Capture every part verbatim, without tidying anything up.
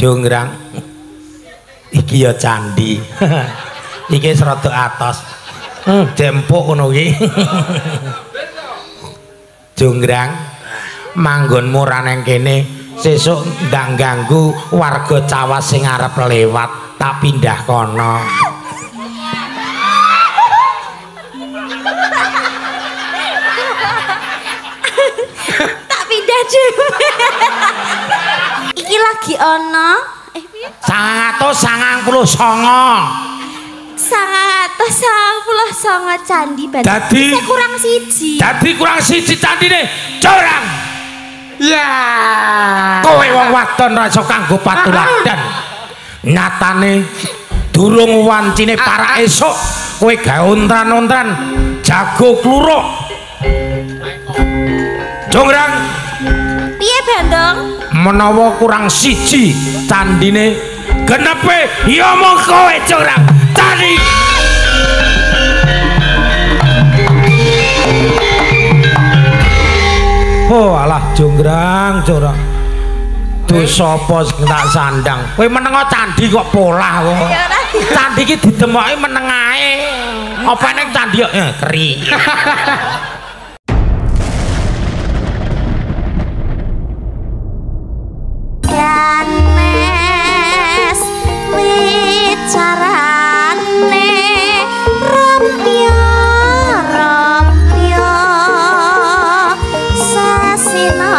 Jonggrang. Iki ya candi. Iki serada atos. Hmm, jempuk ngono iki. Jonggrang manggonmu ra nang kene sesuk ndang ganggu warga Cawas sing arep lewat tak pindah kono. Tak pindah dhewe. Iki lagi ana eh piye? sangang atus sangang puluh sanga. sangang atus sangang puluh sanga candi Bathara. Dadi kurang siji. Dadi kurang siji candine. Corang. Ya. Kowe wong wadon ra iso kanggo patuladan. Nyatane durung wancine para esuk kowe gawe ontran-ontran jago kluruk. Jonggrang. Piye Bandong? Menawa kurang siji candine genepe ya mong kowe Jonggrang. Candi. Oh alah Jonggrang, Jonggrang. Dosa apa sing tak sandang. Kowe menengo candi kok polah kok. Candi iki didemoki meneng ae. Apa ning candi kok eh, keri. Ganes wicarane rompyo rompyo sasina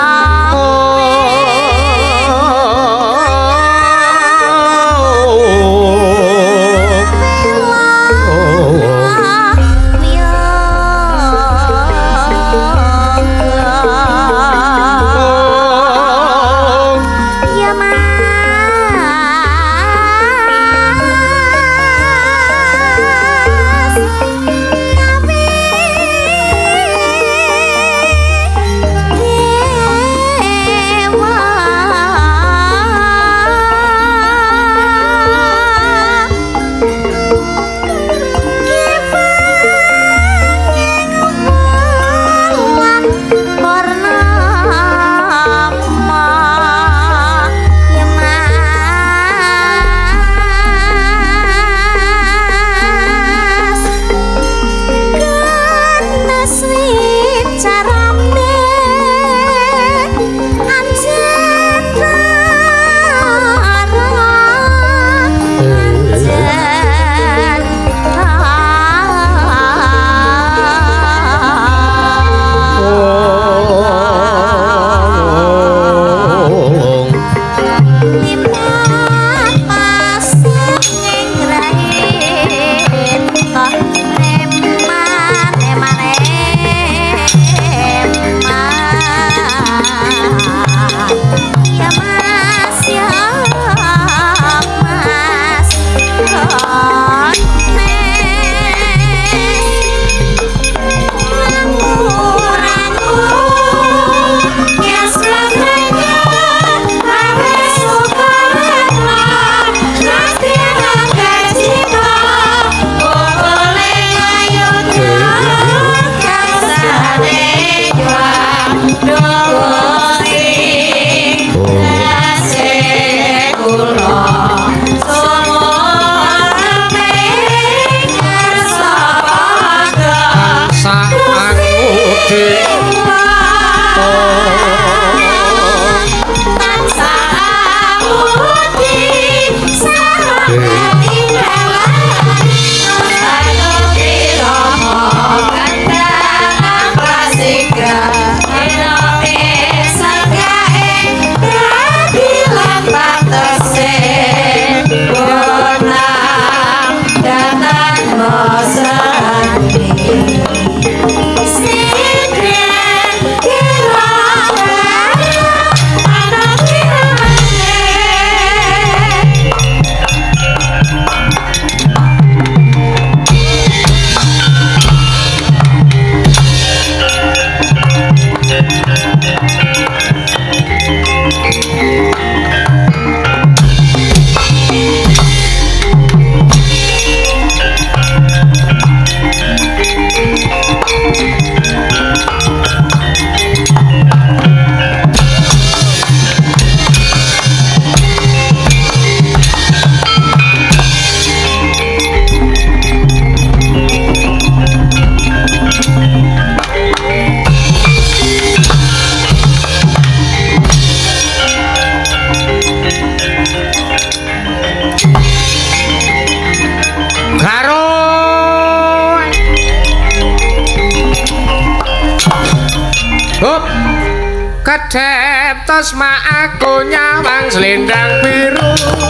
kedep tos mak aku nyawang selendang biru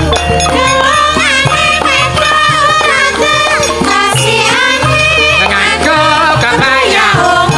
nganggo kebaya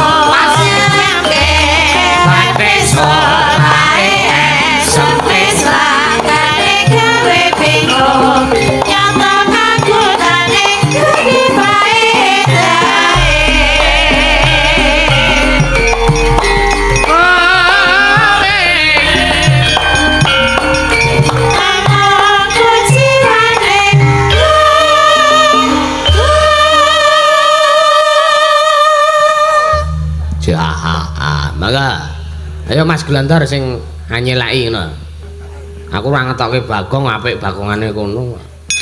maka ayo Mas Gelandar sing anyelaki ngono. Aku ora ngetokke Bagong apik bagongane kono.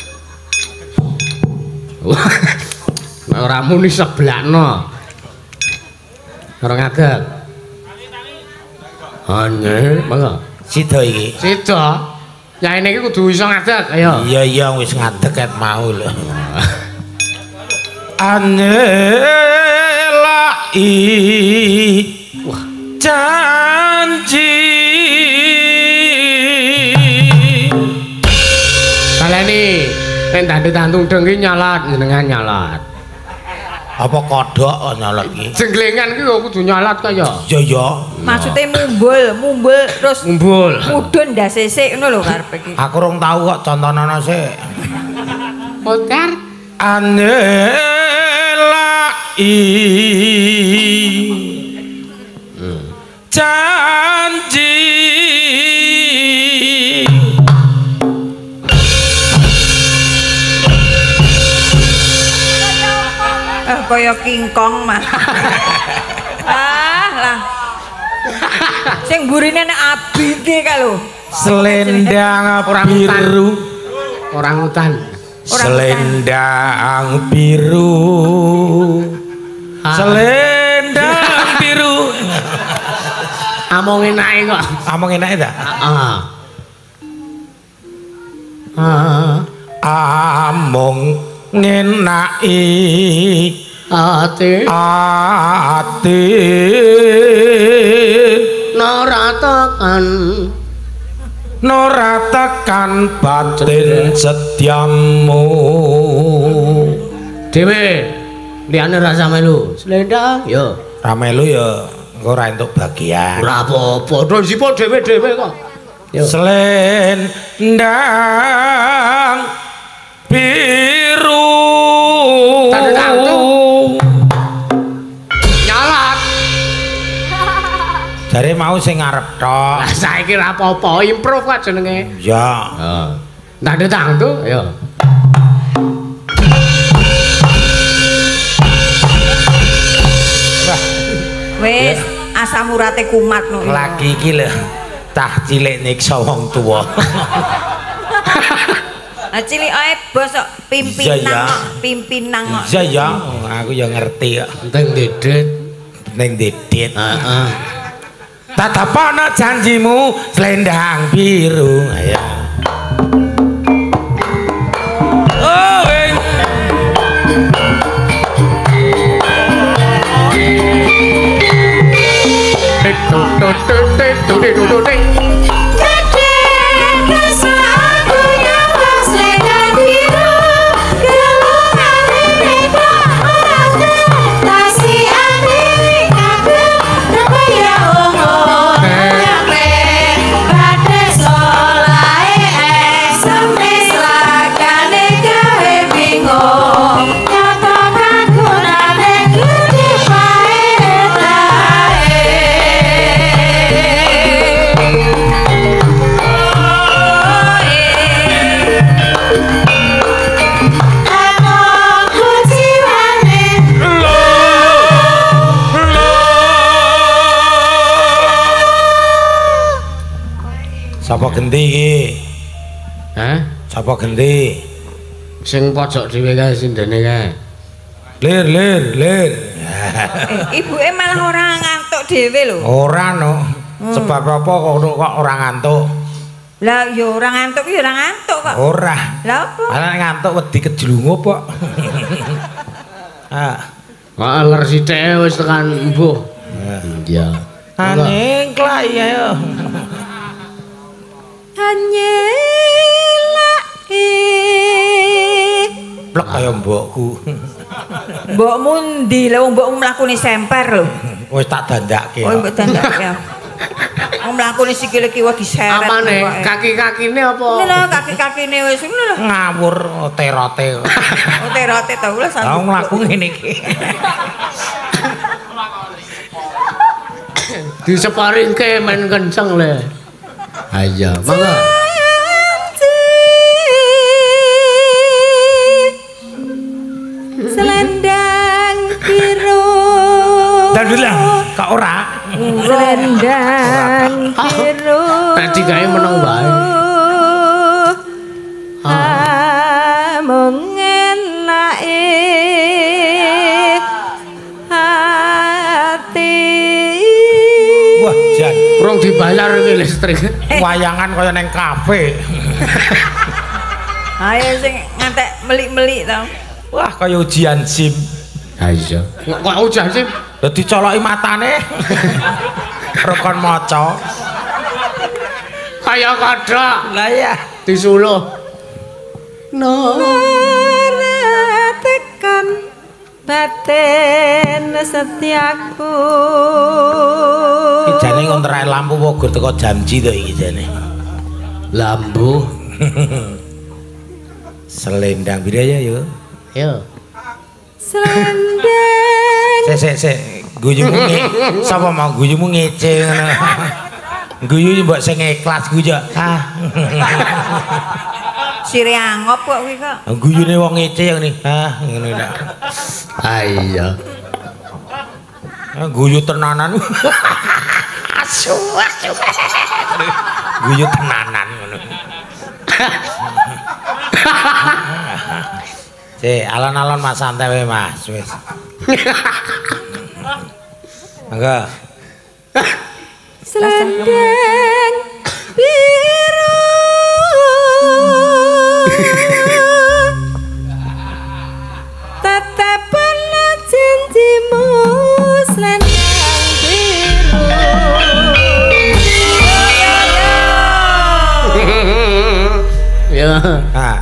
Ora muni seblakno. Ora ngadeg. Ane, maka sida iki. Sida. Yaene iki kudu iso ngadeg, ayo. Iya iya wis ngadeg ket mau lho. Ane lai wah janji baleni nek dadi tantung dengki nyalat jenengan nyalat apa kodhok kok nyalat iki jenglengan iki kok kudu nyalat kaya iya iya maksude mumbul mumbul terus mumbul mudhun ndas sesek ngono lho karepe iki aku rung tau kok contonono sik Potar ane lai janji eh kaya kingkong mah ah lah sing burine nek abite ka lho selendang biru orang hutan selendang biru selendang biru among enake kok among enake ta heeh ah among ngenaki ati ati naratakan naratakan batin setiamu dhewe liyane rasa melu selendang yo ra melu ya engko ora entuk bagian ora apa-apa dhisipun dhewe-dhewe kok selendang biru nyalat jare mau sing ngarep tok lah saiki ora apa-apa improve kok jenenge ya heeh ndade tangtu ayo wis asam urate kumat ngono lagi iki lho tah cilik nyiksa wong tuwa ah cilik ae bos kok pimpinan Iya, ya. kok pimpinan kok iya ya aku ya ngerti kok penting dedet ning didit heeh tatapono janjimu selendang biru ayo oh wing Sapa genti iki? Hah? Sapa genti? Sing pojok dhewe kae sindene kae. Lir, lir, lir. eh, ibuke malah ora ngantuk dhewe lho Ora no. Sebab apa kok kok ora ngantuk? lah ya ora ngantuk ya ora ngantuk kok Ora. lah apa Malah ngantuk wedi kejlungup kok. Ah. Kok aler sithik wis tekan mbuh. Iya. Anengklak ya. Hanyelake. Plek kaya mbokku. Mbokmu ndi? Lah wong mbokmu mlakune semper lho. Wis tak dandake. Oh, mbok dandake ya. Wong mlakune sikile kiwa diseret. Apane? Kaki-kakine apa? Lho, kaki-kakine wis ngono lho. Ngawur terote. Oh, terote ta wis. Lah mlaku ngene iki. Diseparingke men kenceng le. Ayo, mangga. Selendang biru. Dadulah, kok ora? Selendang biru. Tadi gawe meneng bae. Ah, mengenake hati. Wah, jan. Urung dibayar iki listrik. Wayangan kaya neng kafe. Ayo sing ngantek melik-melik to. Wah, kaya ujian SIM. Ha iya. Kok ujan sih? Dadi coloki matane. Rekon maca. Kaya kodhok. Lah ya, Disuluh. No. Tekan batin setiaku. iki jane ngontrak lampu wogur teko Jamji to iki jane. Lambu. Selendang biraya yo. Yo. Selendang. Sik sik sik, guyumu nge. Sapa mau guyumu ngece ngono. Guyu mbok sing ikhlas guyu. Ah. Sire angop kok kuwi kok. Guyune wong ngece ngene. Ah, ngono lho. Ah iya. Guyu tenanan. Asu asu. Guyu tenanan ngono. Cek, alon-alon Mas santai wae Mas, wis. Mangga. Selendang biru. Tatapan janjimu selendang biru. Ya. Ah.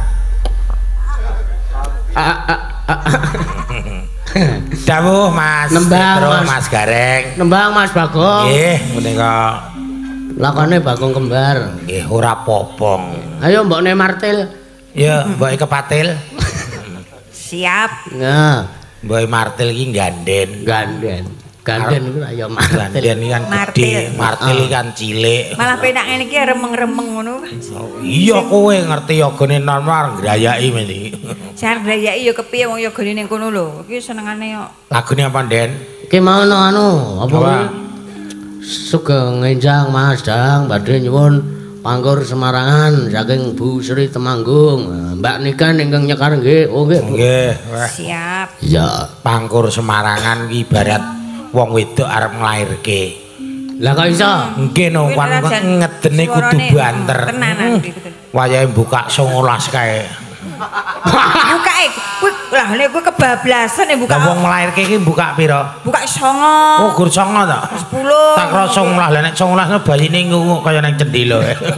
Dawuh Mas. Nembang, Petro, Mas. Mas Gareng. Nembang Mas Bagong. Nggih, menika Lakone Bagong kembar. nggih ora popong. Ayo mbokne martil. Ya, mboke kepatil. Siap. Nah, Mboke martil iki ganden. ganden. Ganden iku ayo martil. Ganden iki kan Martil. gede, martil iki kan cilik. Malah penak ngene iki remeng-remeng ngono. Iya kowe ngerti yogane normal ngrayaki men iki. Jar grayaki ya kepiye wong yogane ning kono lho. Iki senengane yo. Lagune apa, Den? Ki mau no anu, apa Apa? kuwi? Sugeng ngenjang Mas Dang badhe nyuwun pangkur Semarangan saking Bu Sri Temanggung. Mbak Nikan ingkang nyekar nggih. Oh nggih. Bu. Nggih, wah. Siap. Iya. Pangkur Semarangan ki ibarat wong wedok arep nglairke. Lah kok iso? Nggih no, Kuwi kan rajan ngedene kudu suarane, banter. tenanan kuwi betul. Wayahe buka songolas kae. Buka eh, kuwi lah nek kuwi kebablasan ya buka. Lah wong nglairke ki buka pira? Buka songo. Oh, gur songo to. sepuluh. Tak kira songolas, lah nek songolas bayine ngunguk kaya nang cendhela.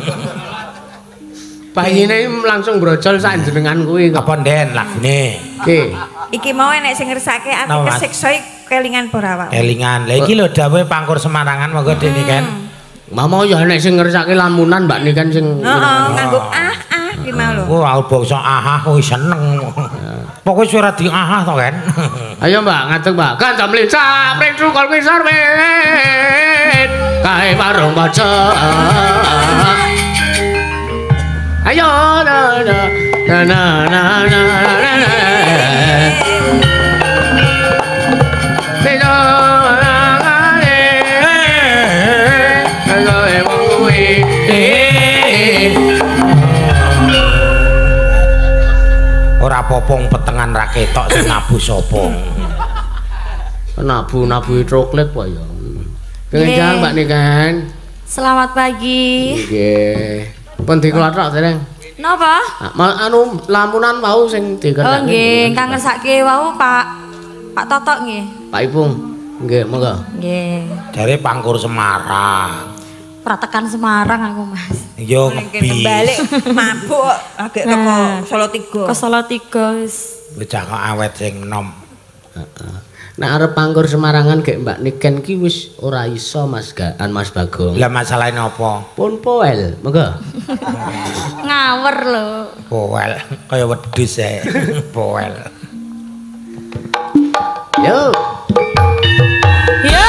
Bayine langsung brojol sak jenengan kuwi kok. Apa Den lagune? Nggih. Iki mau enek sing ngersake ati Napa, Mas? kesiksa kelingan ora awak. Kelingan. Lah iki lho dawuhe Pangkur Semarangan monggo dene kan. Mama ya nek sing ngersake lamunan Mbak Nikan sing Heeh, nganggo ah ah ki mau lho. Oh, aku bangsa ahah kuwi seneng. Pokoke suara di ahah to kan. Ayo Mbak, ngadeg Mbak. Kancam lincah, pring cukul pisar wit. Kae warung baca. Ayo na na na na na na na na. Pino ngane. Ayo wong kuwi. Ora popong petengan ra ketok sing nabu sapa. Nabu-nabu coklat kok ya. Kenjang Mbak Nikan. Selamat pagi. Nggih. Pun diklothok dereng. Napa? Ah, anu lamunan wau sing Oh diketok. nggih, ingkang ngersake wau Pak Pak Totok nggih. Pak Ipung. Nggih, monggo. Nggih. Jare Pangkur Semarang. Pratekan Semarang aku, Mas. Yo ngebi. Balik mabuk agek teko Solo tiga. Ke Solo tiga wis. Bocah kok awet sing enom. Heeh. Nek arep Pangkur Semarangan gek Mbak Niken ki wis ora iso Mas Gaan Mas Bagong. Lah masalahe napa? Pun poel, monggo. Ngawur lho. Poel kaya wedhus ae. Poel. Yo. Yo.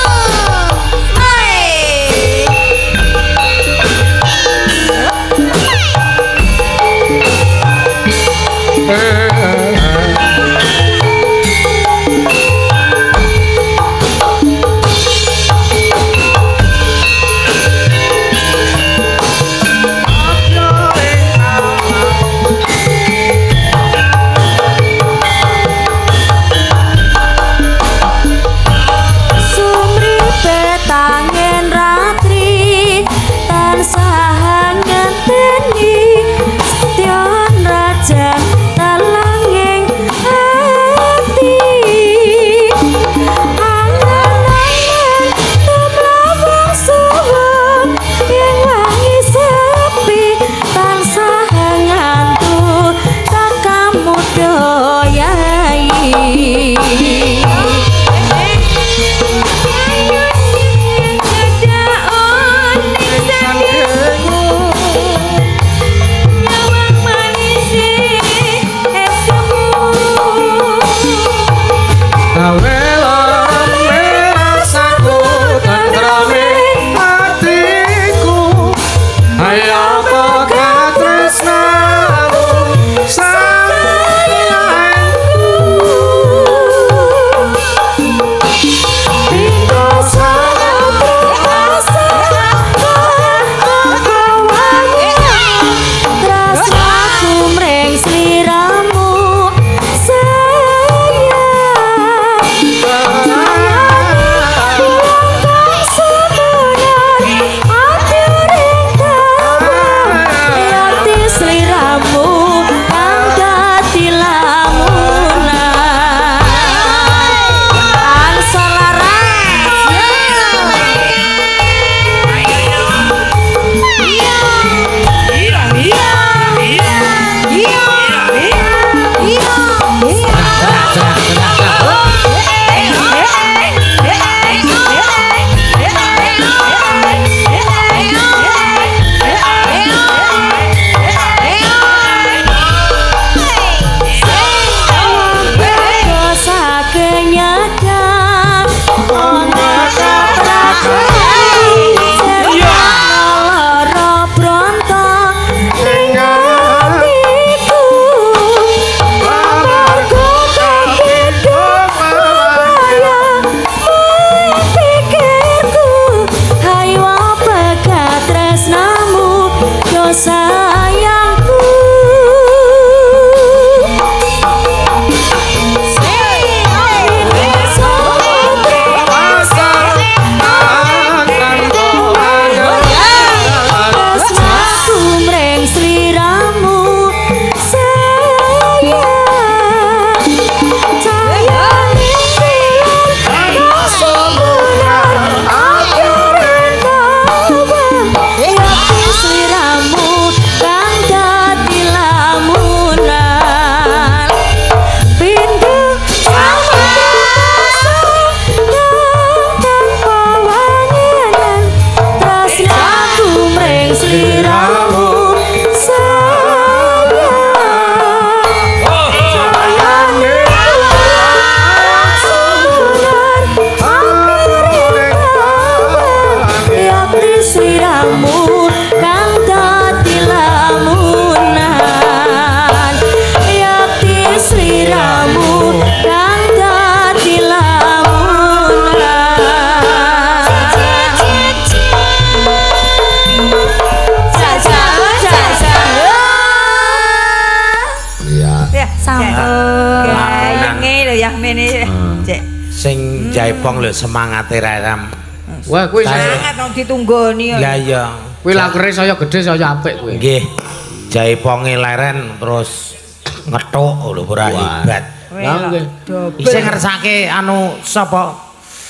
Sing jaipong lho semangate Raram. Wah, kuwi semangat nang ditunggoni. Lah iya. Kuwi lakere saya gedhe saya apik kuwi. Nggih. Jaiponge leren terus ngethuk lho ora hebat. Lah nggih. Isih ngersake anu sapa?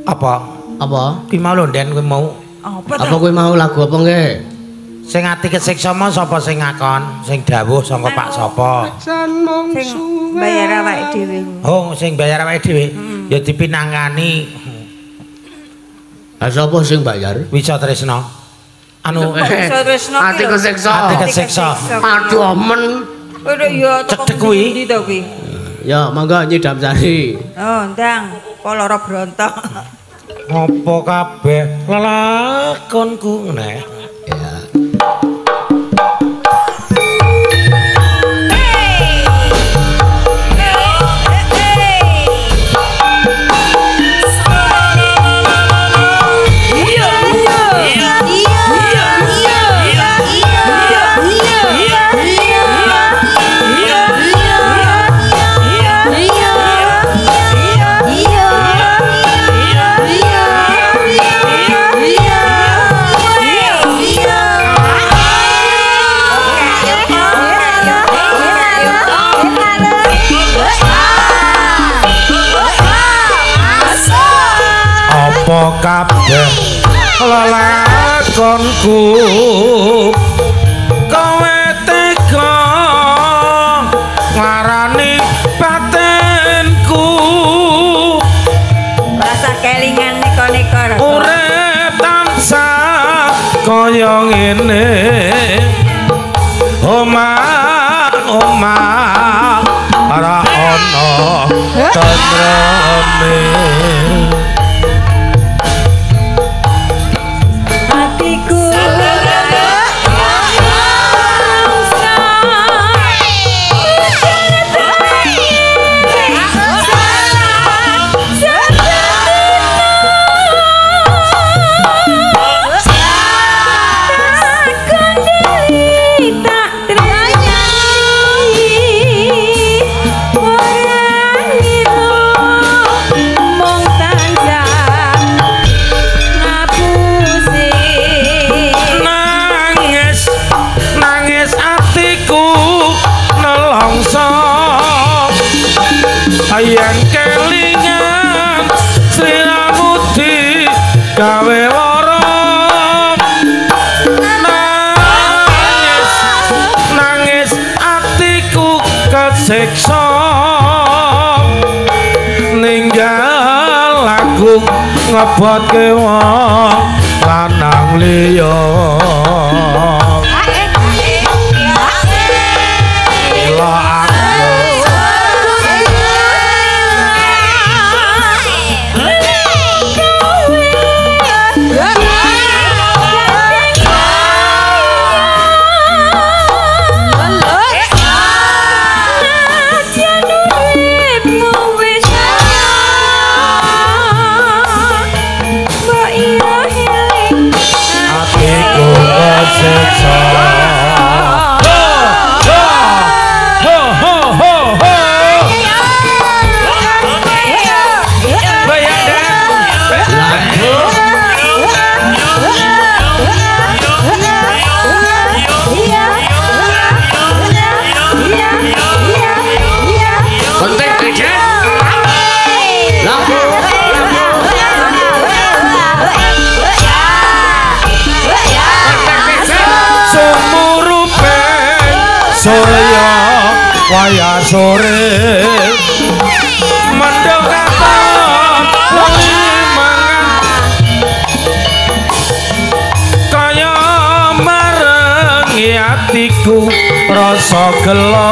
Apa? Apa? Ki mau lho Den kowe mau. Apa Apa kowe mau lagu apa nggih? Sing ati kesiksa mau sapa sing ngakon? Sing dawuh saka Pak sapa? Sing bayar awake dhewe. Oh, sing bayar awake dhewe. Ya dipinangkani. Lah sapa sing bayar? Wisa Tresna. Anu Wisa Tresna ati kesiksa. Ati kesiksa. Aduh men. Kowe ya Cedhek kuwi. Ndi to kuwi? Ya monggo nyidam sari. Oh, ndang, koloro brontok. Apa kabeh lelakonku nek. Ya. Apa kabeh lelakonku kowe tega nglarani batinku Rasa kelingan neko-neko. urip tansah kaya ngene omah omah ora ana tentreme Hatiku Ayang kelingan Sriramudi gawe lara nangis nangis atiku kesiksa ninggal aku ngebotke wong lanang liya Surya waya sore mendung katon wengi mangan kaya marengi atiku rasa gelo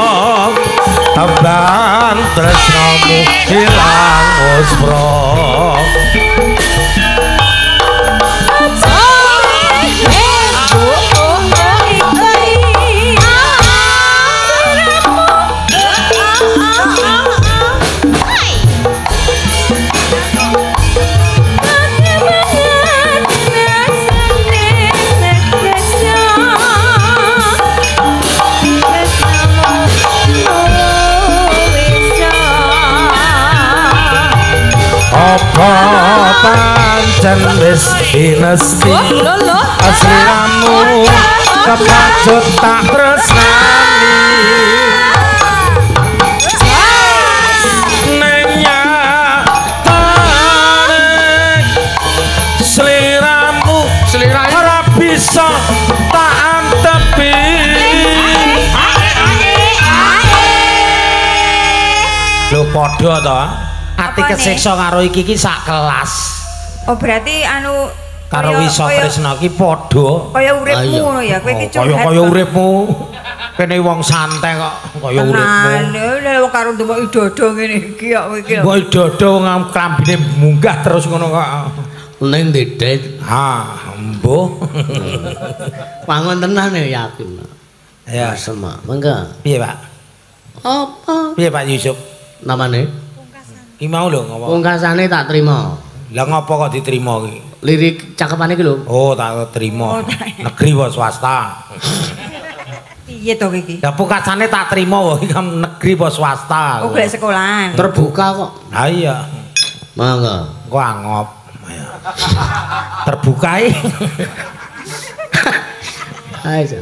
teban tresnamu ilang muspra pancen wis inesti aslimu kepacut tak tresnani nenya tare padha to. Ati kesiksa karo iki iki sak kelas. Oh berarti anu karo Wisa Tresna ki padha. Kaya uripmu ngono ya, kowe iki curhat. Kaya kaya uripmu. Kene wong santai kok kaya uripmu. Lha wong karo ndemoki dodo ngene iki kok kowe iki. Mbok dodo klambine munggah terus ngono kok. Ning dedet. Ha, mbuh. Pangon tenan ya yakin. Ya, semak. Mangga. Piye, Pak? Apa? Piye Pak Yusuf? Namane? Ki mau lho ngopo? Pungkasane tak trima. Lah ngopo kok diterima ki? Lirik cakepane ki lho. Oh, tak terima. Negeri apa swasta? Piye to iki? Lah pungkasane tak terima wae negeri apa swasta. Oh, golek sekolahan. Terbuka kok. Ha iya. Mangga. Kok angop. Terbuka iki. Ayo.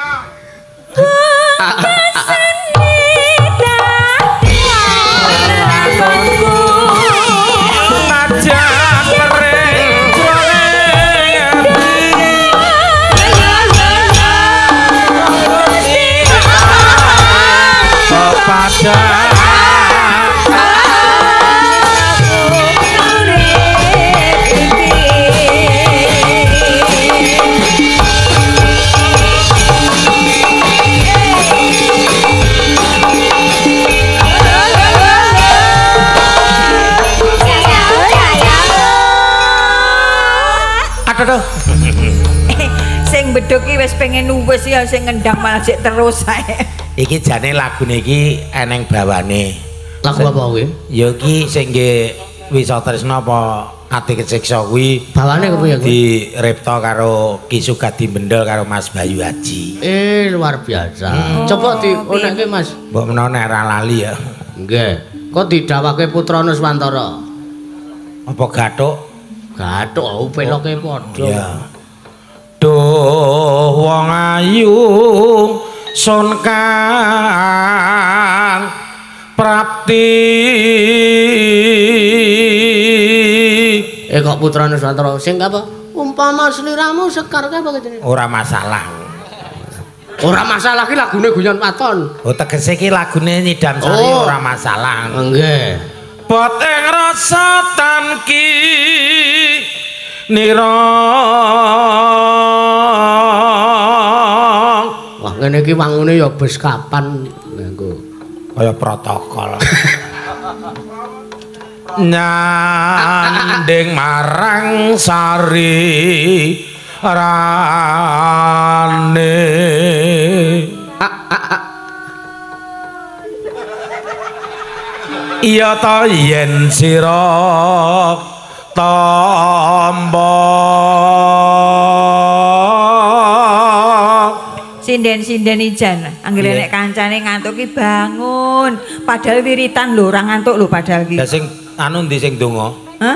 Sing bedhok ki wis pengen nuwes ya sing ngendang malah sik terus ae. Iki jane lagune iki eneng bawane. Lagu apa kuwi? Ya iki sing nggih Wisa Tresna apa Ati Kesiksa kuwi bawane kepiye kuwi? Diripta karo Ki Sugadi Bendel karo Mas Bayu Haji. Eh luar biasa. Hmm. Coba dionekke Mas. Mbok menawa nek ra lali ya. Nggih. Kok didhawake putra Nuswantara? Apa gathuk? Gathuk peloke padha. Ya. Duh wong ayu sun kang prapti. Eh kok putra Nuswantara sing apa? Umpama sliramu sekar ka apa jenenge? Ora masalah. Ora masalah ki lagune guyon waton. Oh tegese ki lagune Nyidam Sari oh. Ora masalah. Nggih. Bot ing rasa tanki nirong. Wah ngene iki wangune ya bes kapan nganggo kaya protokol. Nyanding marang sari rane. Iya ta yen sira tampa sinden-sinden ijan anggere nek kancane ngantuk ki bangun padahal wiritan lho ora ngantuk lho padahal ki. Lah sing anu ndi sing donga? Hah?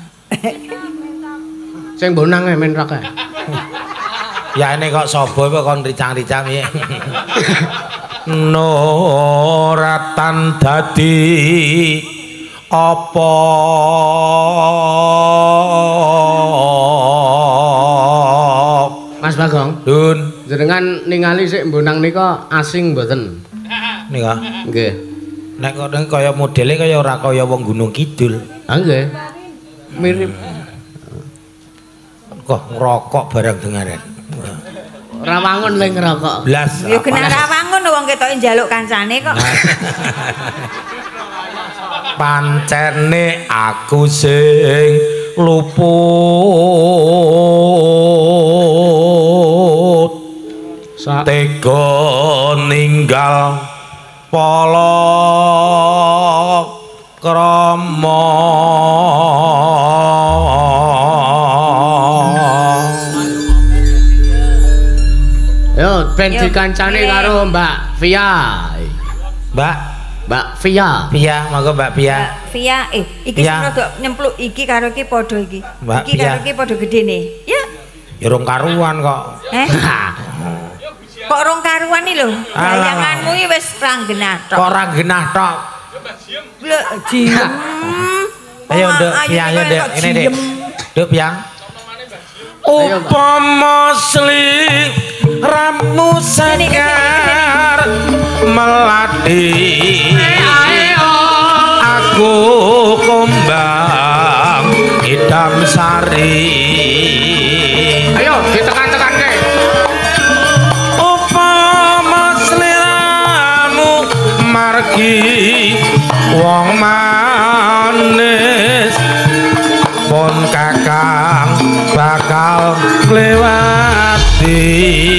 Sing bonang men raka. Ya ini kok sobo kok kon ricang-ricang ya. Noratan dadi apa Mas Bagong Dun jenengan ningali sik mbonang nika asing mboten nika nggih nek kok kaya modele kaya ora kaya wong Gunung Kidul ha nggih mirip kok ngerokok bareng dengaran rawangun lek ngerokok blas ya kena rawangun wong ketoke njaluk kancane kok. Pancene aku sing luput tega ninggal palakrama. Yo ben dikancane karo Mbak Via. Mbak Mbak Via. Via, monggo Mbak Via. Via eh iki sing rada nyempluk iki karo iki padha iki. Mbak iki karo iki padha gedene. Ya. Ya rong karuan kok. Eh? Kok rong karuan iki lho. Bayanganmu iki wis ranggenah tok. Kok ranggenah tok. Lho, diem. Ayo Nduk, Piang ayo Nduk, ini Dik. Nduk Piang. Upama sli ramu sekar melati nglewati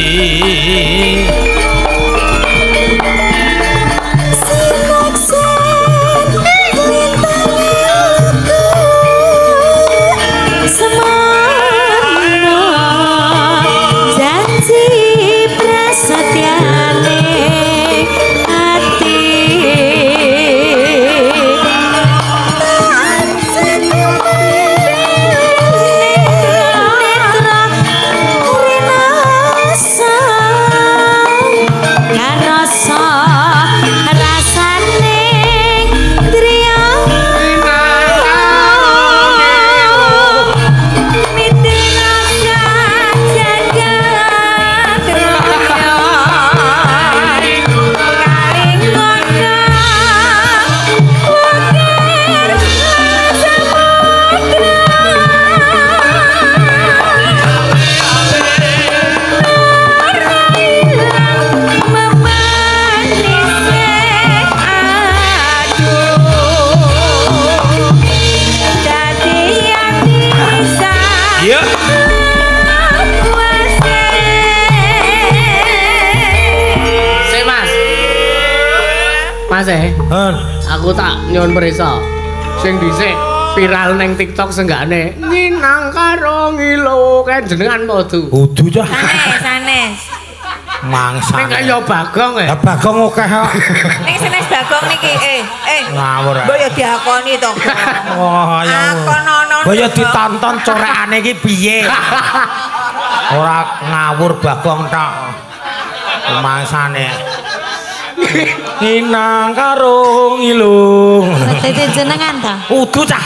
Mas eh, aku tak nyuwun prisa. Sing dhisik viral neng TikTok senggane nginang karo ngilo kan jenengan podu. Udu cah. Sanes, sanes. Mangsa. Nek kaya Bagong eh. Ya Bagong akeh kok. Ning sanes Bagong niki eh eh. Ngawur. Mbok ya diakoni to. Wah, ya. Akonono. Mbok ya ditonton corekane iki piye. Ora ngawur Bagong tok. Mangsane. Inang karo ngilung. Dadi jenengan ta? Udu cah.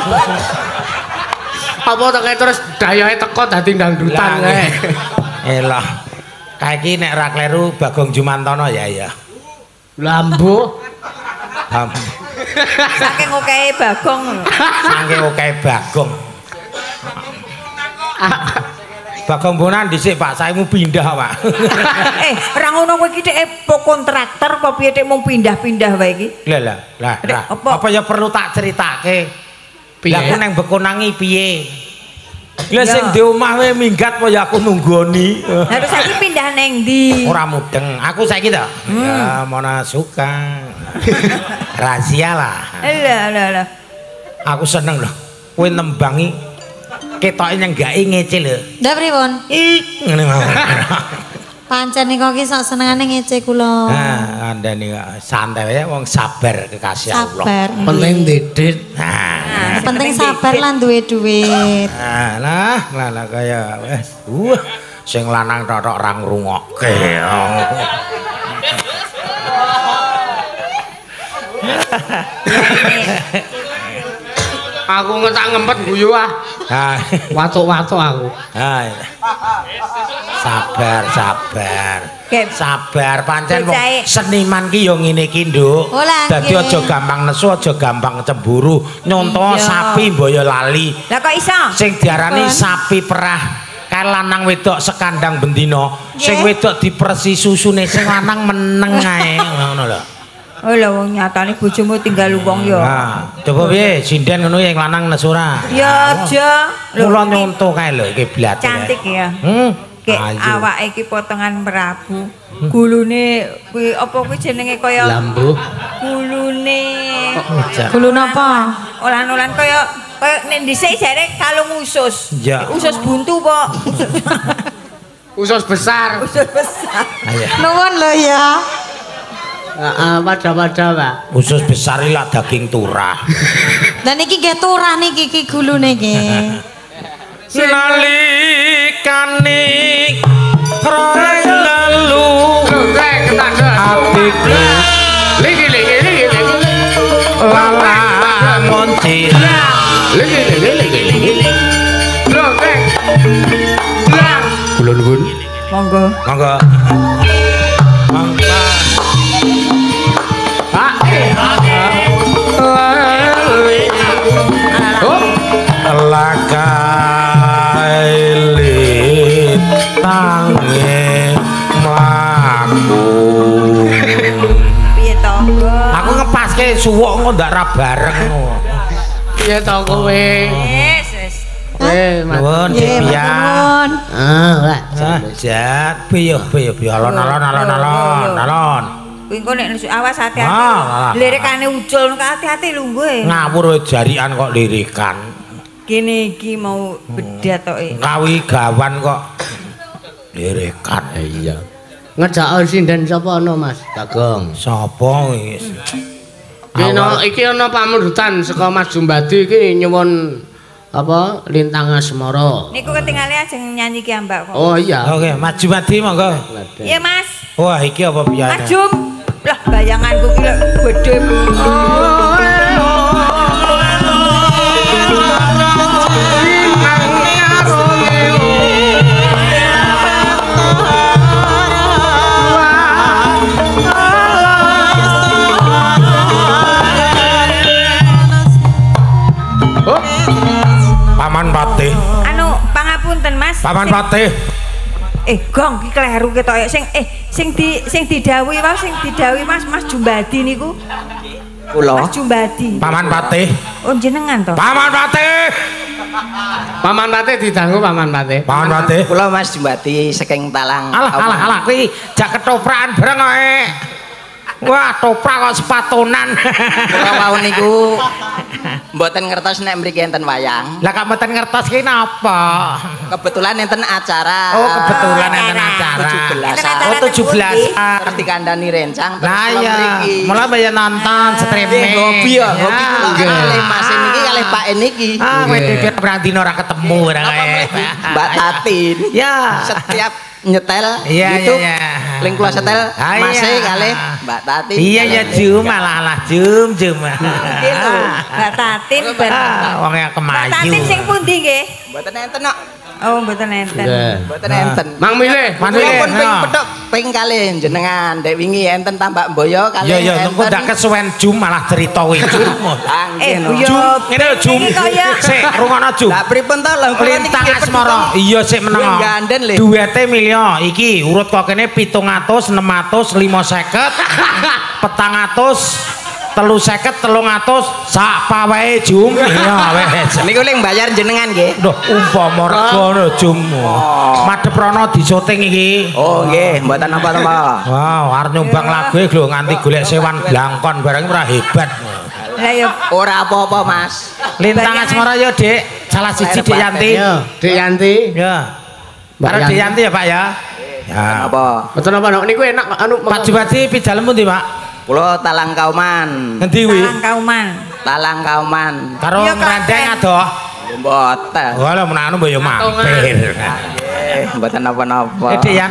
Apa teke terus dayahe teko dadi dangdutan kae. Elah. Kae iki nek ra kleru Bagong Jumantono ya ya. Lambu. Saking okehe Bagong. Saking okehe Bagong. Bagong Bonan dhisik Pak, saimu pindah Pak. Eh, ora ngono kowe iki dhek kontraktor apa piye dhek mung pindah-pindah wae iki? Lah lah, lah, lah. Apa? Apa ya perlu tak critake? Piye? Lah aku nang Bekonangi piye? Lah Ya. sing di omah wae minggat apa ya aku nunggoni. Lah terus saiki pindah neng ndi? Ora mudeng. Aku saiki to. Ya mana suka. Rahasia lah. Lah lah lah. Aku seneng loh. Kowe nembangi ketoke nyenggaki ngece lho. Ndak pripun? Ih, ngene mawon. Pancen niku ki sak senengane ngece kula. Nah, andane kok santai wae wong sabar kekasih Allah. Sabar. Penting didit. Nah, Penting sabar lan duwe duit. nah, lah, lah, lah kaya wes. Uh, sing lanang tok ra ngrungokke. Aku ngetak ngempet guyu ah. Nah, Watuk-watuk aku. nah. Sabar, sabar. Gep. Sabar pancen wong Bocahe. seniman ki yo ngene iki, Nduk. Oh, lah, Dadi nggih. aja gampang nesu, aja gampang cemburu. Nyonto Iya. sapi mbaya lali. Lah kok iso? Sing diarani Pun. sapi perah kae lanang wedok sekandang bendina. Sing Nggih. wedok dipersi susune, sing lanang meneng ae ngono lho. Oh lho wong nyatane bojomu tinggal wong ya. Nah, coba piye sinden ngono yang lanang nesu ora? Ya aja. Lho, Mula iki nyonto kae lho iki blatek. cantik ya. Hmm. Kayak Ayo. awake iki potongan merabu. Gulune kuwi apa kuwi jenenge kaya Lambu. gulune. Gulu napa? Olan-olan kaya kaya nek dhisik jare kalung usus. Ya. Usus buntu po. Usus besar. Usus besar. Ayo. Nuwun lho ya. Heeh, pada-pada, Pak. Usus besar iki lak daging turah. Dan iki nggih turah niki iki gulune nggih. Nalikane roe lalu Rek ketanda. atiku Ligi ligi ligi ligi. lamun cila Ligi ligi ligi ligi. Bro, rek. Blang. Kulon pun. Monggo. monggo monggo Pak. Oh. lakailit tangi mlaku Piye to? aku ngepaske suwuk kok ndak ra bareng. Piye to kowe? Yes, yes. Kowe Nggih, nuwun pian. Ah, Pak. Jat, piye piye piye alon alon alon alon alon. Kuwi engko nek awas hati-hati. Ah, Lirikane ucul hati-hati lho kowe. Ngawur jarikan kok lirikan. Kene iki mau bedat toke. Kawi gawan kok lirikan. Iya. Ngejak sinden sapa ana Mas Bagong? Sapa wis? Kena iki ana pamundutan saka Mas Jumbadi iki nyuwun apa Lintang Asmara. Niku ketinggalan ajeng nyanyi ki Mbak kok. Oh iya. Oke, maju mati monggo. Iya Mas. Wah, iki apa piye? Maju. Lah bayanganku ki lek gedhe. Paman Patih. Anu pangapunten Mas. Paman Patih. Eh gong ki kleru ketoke sing eh sing di sing didhawuhi wae sing didhawuhi Mas Mas Jumbadi niku. Kula. Mas Jumbadi. Paman Patih. Oh jenengan to. Paman Patih. Paman Patih didangu Paman Patih. Paman Patih. Kula Mas Jumbadi saking Talang. Alah alah alah kuwi jak ketoprakan bareng kowe. Wah, toprak kok sepatunan. Kula wau niku mboten ngertos nek mriki enten wayang. Lah kok mboten ngertos ki napa? Kebetulan enten acara. Oh, kebetulan enten acara. tujuh belasan. Oh, tujuh belasan. Terus dikandani rencang terus Lah kula ya, mriki. mulai bayar nonton streaming. Nggih, hobi ya, hobi kula nggih. kalih Mas niki kalih Pak niki. Ah, kowe dhewe berarti ora ketemu ora kae. Mbak Tatin. Ya. Setiap nyetel Iya, YouTube iya, iya. link kula setel Ah, Mas iya. kalih Mbak Tatin. Iya ya jum malah alah jum jum. Nggih lho. Mbak Tatin ben. Ah, wong yang Mbak kemayu. Tatin sing pundi nggih? Mboten enten kok. Oh, mboten enten. Nggih. Mboten enten. Mang milih, Mang Kula milih, pun ping no. petok ping kalih jenengan. Dek wingi enten tambak boyo kalih. Ya ya engko ndak kesuwen jum malah cerita kuwi jum. Eh, no. yo. Jum, ngene lho jum. Iki kaya- Sik rungono jum. Lah pripun to lho kula niki Lintang Asmara. Iya sik meneng. Kuwi ganden le. Duwete milio iki urut kok kene pitung atus, enem atus, lima seket, petang atus, telu seket, telung atus, sak pawehe jum. Iya wis. Niku ling bayar jenengan nggih. Duh, umpama rega lho jum. Madhep rono disyuting iki. Oh nggih, mboten napa-napa. Wow, arep nyumbang lagu e lho nganti golek sewan blangkon bareng ora hebat. Lah yo Ora apa-apa, Mas. Lintang Asmara yo, Dik. Salah siji Dik Yanti. Yo, Dik Yanti. Ya. Mbak Karo Dik Yanti. Yanti ya, Pak ya. Ya. Apa? Mboten apa niku enak anu Pak Jubadi pidalem pundi, Pak? Kula Talang Kauman. Ngendi kuwi? Talang Kauman. Talang Kauman. Karo Iya, ngrendeng Kak. adoh. Mboten. Wah, lha menanu mbok yo mampir. Nggih, mboten napa-napa. Eh, Dik Yan.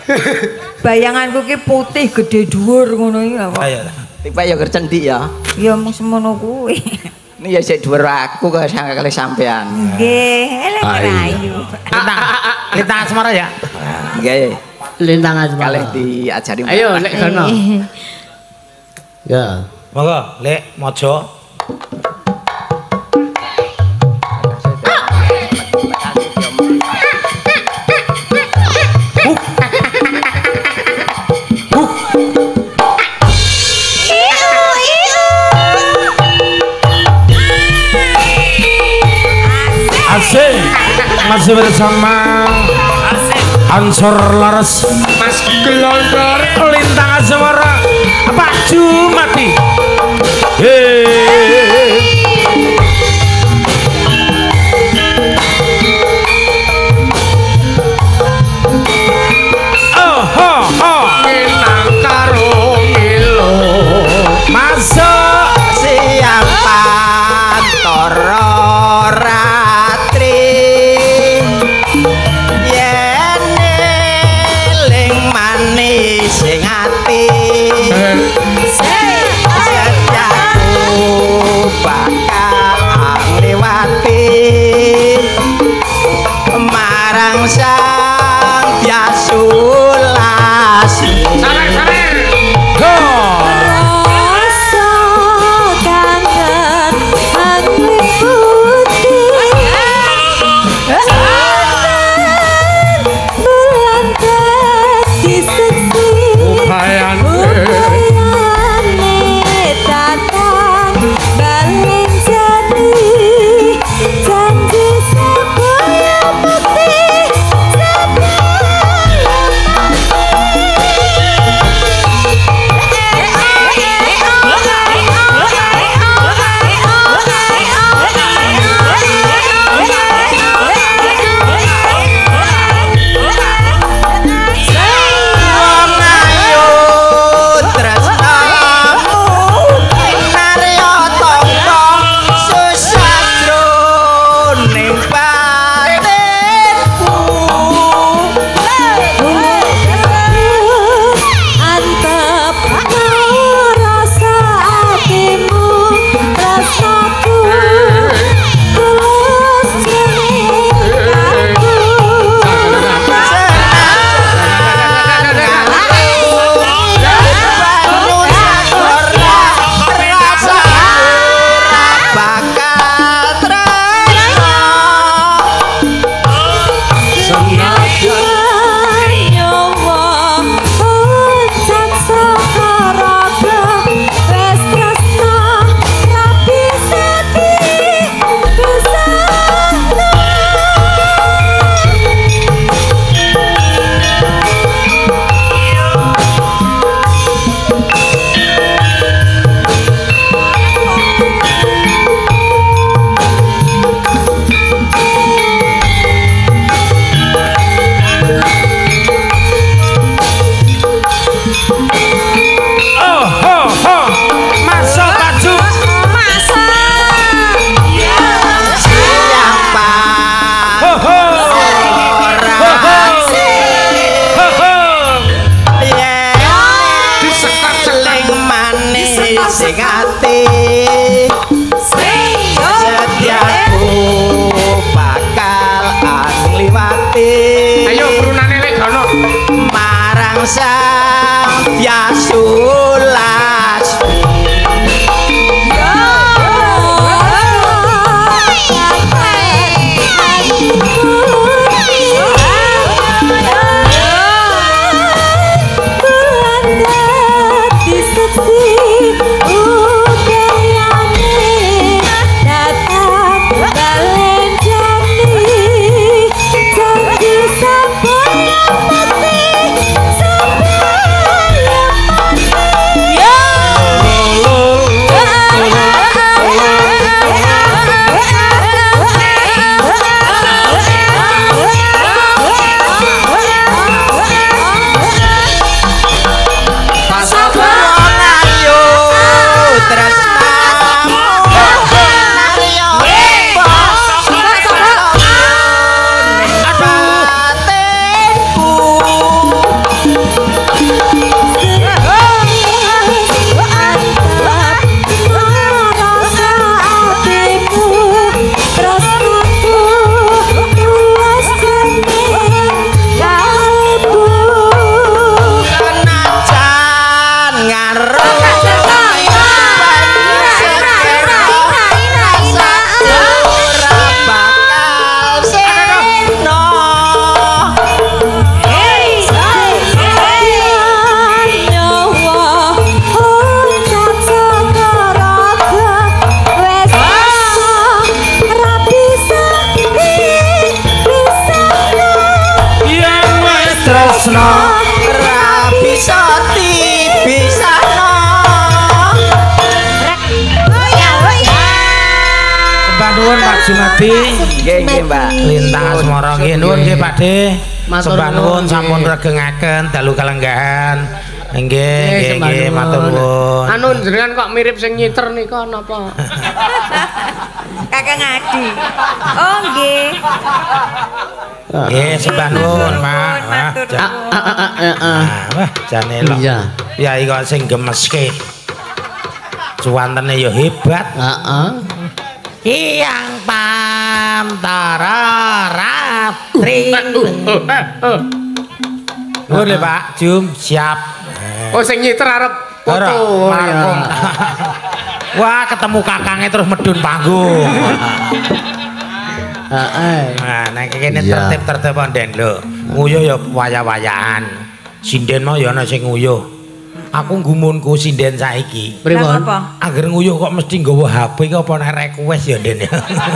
Bayanganku ki putih gede dhuwur ngono iki lho kok. Ayo. Tipe ya kercendik ya. Ya mung semono kuwi. Ini ya sik dhuwur aku kok sangat kali sampean. Nggih, elek Ayo. rayu. Lintang Lintang Asmara ya. Nggih. Lintang Asmara. Kalih diajari. Ayo lek kono. Ya. Monggo, Lek Mojo. Asik. Masih bersama Ansor Laras Mas Gelondor Lintang Asmara Pak Jumadi. Hei. Oh ho ho Nang karo milo. masuk Siapa toro ratri yen eling manis sing ati setiaku bakal ngliwati marang sang Biasulasi. go. Rasa kangen angliputi Santen bulan dadi seksi Bayang sing ati setiaku bakal angliwati ayo brunane lek gono marang sang Vyasulas Jumadi nggih nggih Mbak lintang asmara nggih nuwun nggih Pakde sembah nuwun sampun nggih. regengaken dalu kalenggahan nggih nggih sembah nggih nuwun. matur nuwun anu jenengan kok mirip sing nyiter nika napa Kakang Adi. Oh nggih. nggih sembah nuwun Pak wah Matur jan- nuwun. Ah, ah, ah, ah, ah. wah jan elok Iya. yai kok sing gemeske cuantene ya hebat Heeh. Hyang Pantara Ratri. Nuwun lho Pak, jum siap. Oh sing nyiter arep Ora, foto. markum. ya. Wah, ketemu kakangnya terus medun panggung. Heeh. Nah, nek kene Iya. tertib-tertib nden lho. Nguyuh ya wayah-wayahan. Sinden mau ya ana sing nguyuh. Aku nggumunku sinden saiki. Pripun? Apa? Angger nguyuh kok mesti nggawa H P ki apa nek request ya Den ya.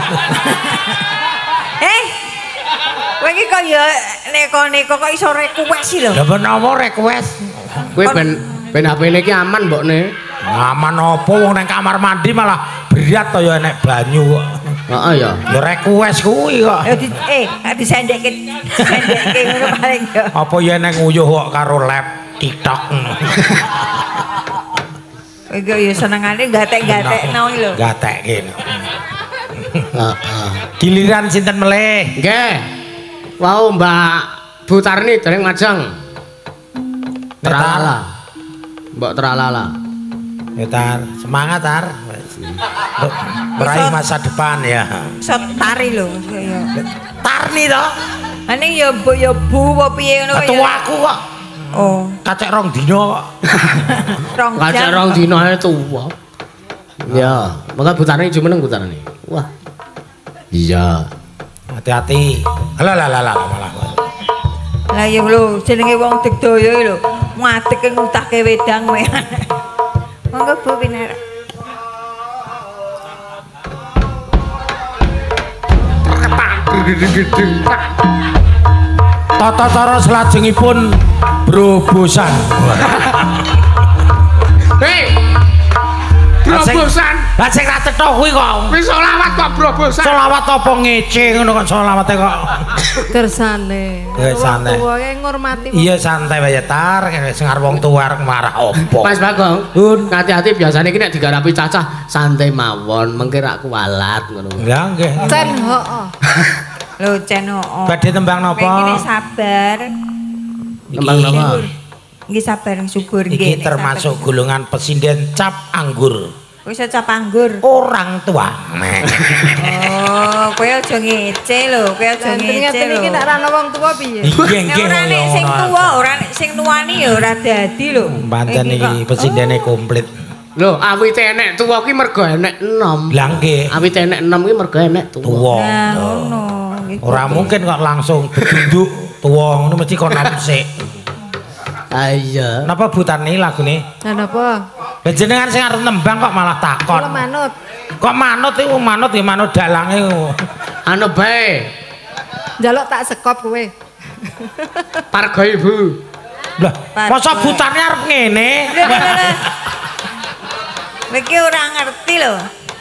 Eh. Kowe iki kok ya neko-neko kok iso request lho. Lah menapa request? Kowe ben ben H P-ne iki aman mbokne. Aman apa wong nang kamar mandi malah berat to ya nek banyu kok. Heeh ya. Ya request kuwi kok. Ya di eh disendekke disendekke ngono paling ya. Apa ya nek nguyuh kok karo lab TikTok. Kowe iki ya senengane gatek-gatekno iki lho. Gatek kene. Heeh. Giliran sinten melih? Nggih. Wau Mbak Bu Tarni dereng majeng. Teralala. Mbok teralala. Ya Tar, semangat Tar. Untuk meraih masa depan ya. Iso tari lho ya. Tarni to? Aning ya bu ya bu apa piye ngono kok ya. Tuaku kok. Oh, Kacek rong dino kok. rong Kacek jam. rong dina ae tuwa. Ya, maka Bu Tarni jumeneng Bu Tarni. Wah. Iya. Hati-hati. Lah lah lah lah malah. Lah ya lho, jenenge wong digdaya lho, ngadeg ngutahke wedang kowe. Monggo Bu Pinar. Tata cara selajengipun brobosan. Hei. Brobosan. Lah sing ra cetha kuwi kok. Wis selawat kok brobosan. Selawat apa ngece ngono kok selawate kok. Kersane. Ya, santai. Tuwae ngurmati. Iya santai wae Tar, sing arep wong tuwa arep marah opo. Mas Bagong, Hun, hati-hati biasanya iki nek digarapi cacah santai mawon, mengke rak kualat ngono. Ya nggih. Cen hooh. Lho Cen oo. Badhe tembang napa? Kowe iki nek sabar. Tembang napa? Nggih sabar subur nggih. Iki termasuk golongan pesinden cap anggur. Kowe iso cap anggur. Orang tua. Oh, kowe aja ngece lho, kowe aja ngece lho. Iki nek ra ana wong tuwa piye? Nggih nggih. Ora nek sing tuwa, ora nek sing nuwani ya ora dadi lho. Pancen iki pesindene komplit. Lho, awite enek tuwa ki mergo enek enom. Lah nggih. Awite enek enom ki mergo enek tuwa. Tuwa. Nah, ngono. Ora mungkin kok langsung betunjuk tuwa ngono mesti kok nom sik. Ah iya. Napa butane lagune? Lah napa? Lah jenengan sing arep nembang kok malah takon. Kula manut. Kok manut iku manut ya manut dalange. Anu bae. Njaluk tak sekop kowe. Parga ibu. Lah, masa butane arep ngene? Iki ora ngerti lho.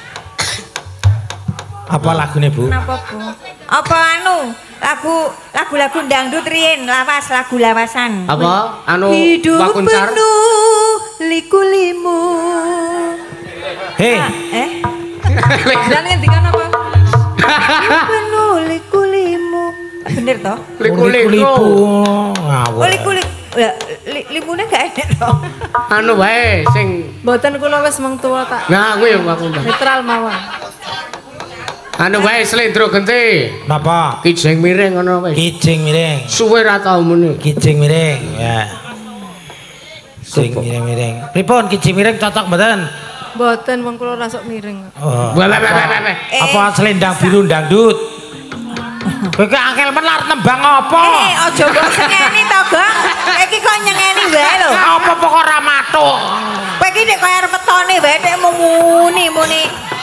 Apa lagune, Bu? Napa, Bu? Apa anu? Lagu lagu-lagu dangdut riyen, lawas lagu lawasan. Apa? Anu Hidup wakuncar. penuh liku-limu. Hei. Eh? Dan ngendikan apa? Penuh liku-limu. Bener toh? Liku-liku. Ngawur. Oh liku-liku. Lah li, limune gak enak toh. Anu wae sing Mboten kula wis mung tuwa tak. Nah, kuwi wakuncar. Netral mawon. Anu wae slendro genti. Napa? Kijing miring ngono wis. Kijing miring. Suwe ra tau muni. Kijing miring. Ya. Sing miring-miring. Pripun kijing miring cocok mboten? Mboten wong kula rasuk miring. Oh. Wah, wah, wah, wah, wah. Apa selendang biru dangdut? Kowe ki angel men arep nembang apa? Eh, aja mbok sengeni to, Gong. Iki kok nyengeni wae lho. Apa pokok ora matuk? Kowe iki nek koyo arep petone wae nek muni-muni.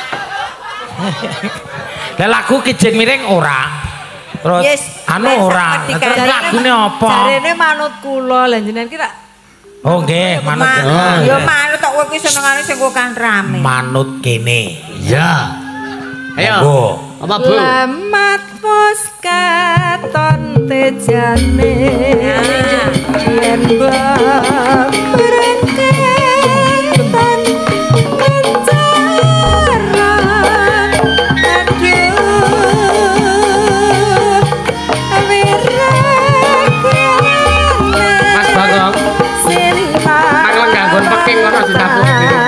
Lah lagu kijing miring ora. Terus Yes, anu wes, ora. ngerti Terus kan. lagune apa? Jarene manut kula lah jenengan ki tak Oh nggih, manut. Oh, Ya manut tok kowe ki senengane sing kok kan rame. Manut kene. Ya. Ayo. Bu. Apa, Bu? Lamat pos katon tejane. Yen bab berketan kencara. Aduh. Mas Bagong. Nang lengganggon peking ngono ditapuk.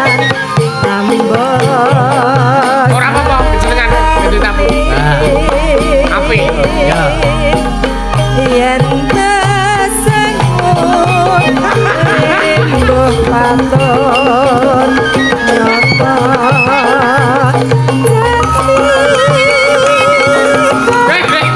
Ora apa-apa jenengan ditapuk. Nah. Apik. Ya. Yen tesengun rinduh pantun nyata Hei, hei.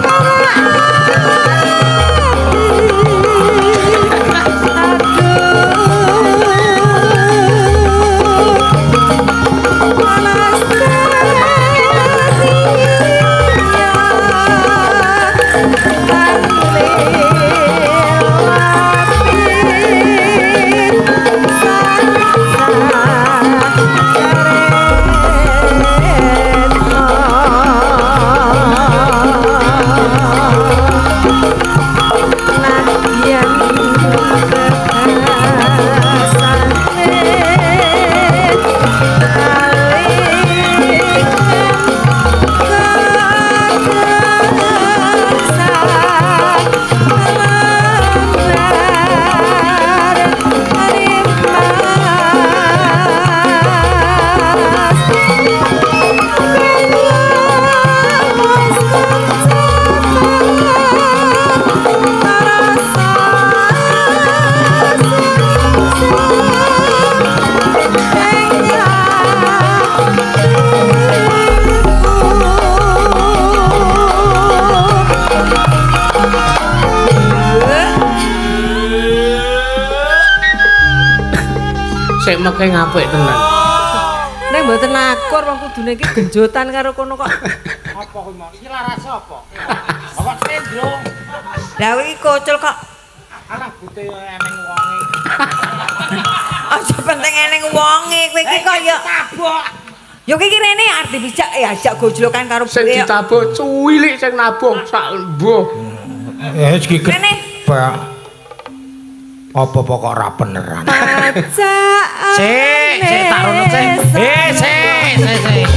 Sik meke ngapik tenan. nek mboten akur wong kudune iki genjotan karo kono kok. Apa kuwi mau? Iki larase apa? Apa slendro? Lah iki kocul kok. Alah bute eneng wonge. Aja penting eneng wonge, kowe iki kaya tabok. Yo iki rene arep dijak ya ajak gojlokan karo Sing buwe. ditabuk cuwilik sing nabuh sak mbuh. Eh iki Rene. Pak. Apa pokok ora beneran? Ajak. Sik, sik tak rono sik. Eh, sik, sik, sik.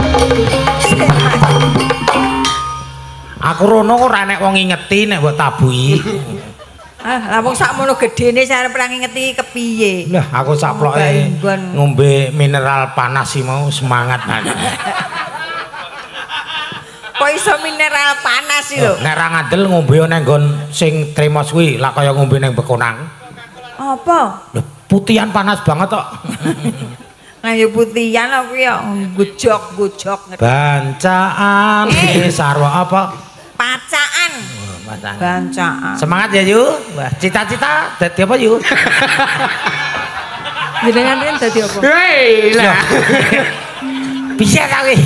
Eh, 'Aku. Aku rono ora nek wong ngingeti nek mbok tabuhi. Ah, lah wong sakmono gedene sarep ra ngingeti kepiye. Lah aku saploke ngombe mineral panas sih mau semangat. Kok iso mineral panas sih lho? Nek ra ngandel ngombe nang nggon sing tremos kuwi lah kaya ngombe nang Bekonang. Apa? Lho putihan panas banget kok. Lah ya putihan aku ya gojok-gojok. Bancaan Eh. sarwa apa? Pacaan. Bancaan. Bancaan. Semangat ya Yu. Wah, cita-cita dadi apa Yu? Jenengan riyen dadi apa? Hei lah. Bisa ta kuwi?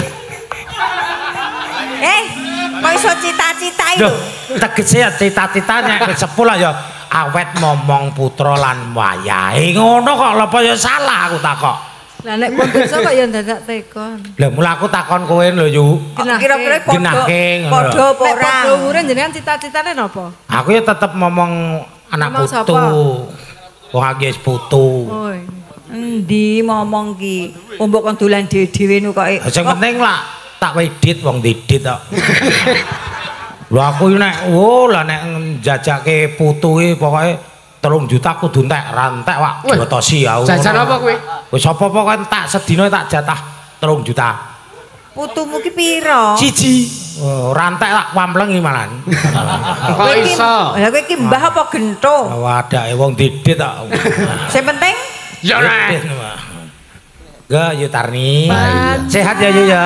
Eh, kok iso cita-cita Loh, itu? tegese ya cita-citanya wis sepuluh ya awet momong putra lan wayahe ngono kok lha apa ya salah aku takok. Lah nek pun bisa kok ya dadak tekon. Lah mula aku takon kowe lho Yu. Kira-kira padha Genahke ngono. padha apa Nek ora? padha umure jenengan cita-citane napa? Aku ya tetep momong anak Momong putu. sapa? Wong aku wis putu. Oh. Endi ngomong ki? Ombok kon dolan dhewe-dhewe nu kok. Sing penting lah tak wedit wong didit kok. Lho aku nek oh lah nek njajake putu iki pokoke telung juta kudu entek rantek wak jotosi aku. Jajan apa kuwi? Wis apa-apa kan tak sedina tak jatah telung juta. Putumu ki pira? Siji. Oh, rantek tak pamplengi malan. Kok iso? Lah kowe ki mbah apa gento? Wadake wong didit kok. Sing penting Ya nek. Ga Yu Tarni. Sehat ya Yu ya.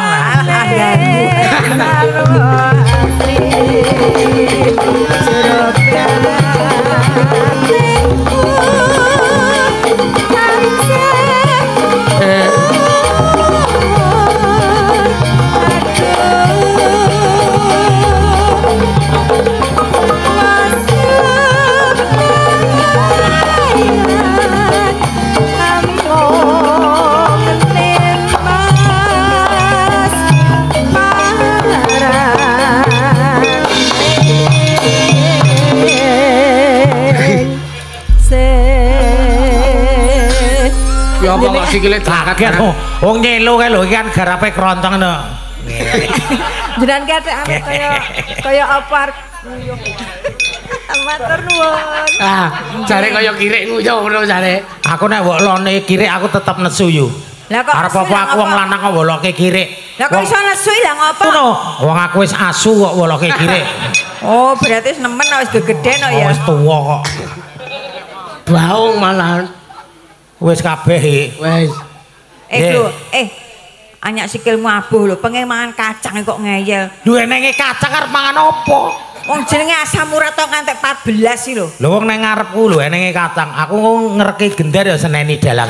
Ya apa kok sikile dakat Kan wong nyelo kae lho iki kan garape krontong no. Jenengan ki ate kaya kaya apa? Matur nuwun. Ah, jare kaya kirik nguyuh ngono jare. Aku nek mbok lone kirik aku tetep nesu Yu. Lah kok Arep apa aku wong lanang kok woloke kirik. Lah kok iso nesu lah ngopo? Ngono, wong aku wis asu kok woloke kirik. Oh, berarti wis nemen wis gegeden kok ya. Wis tuwa kok. Baung malahan. Wis kabeh iki. Wis. Eh lho, eh anyak sikilmu abuh lho, pengen mangan kacang kok ngeyel. Lho enenge kacang arep mangan apa? Wong jenenge asam urat tok ngantek empat belas iki lho. Lho wong nang ngarepku lho enenge kacang. Aku ngereki gendar ya seneni dalang.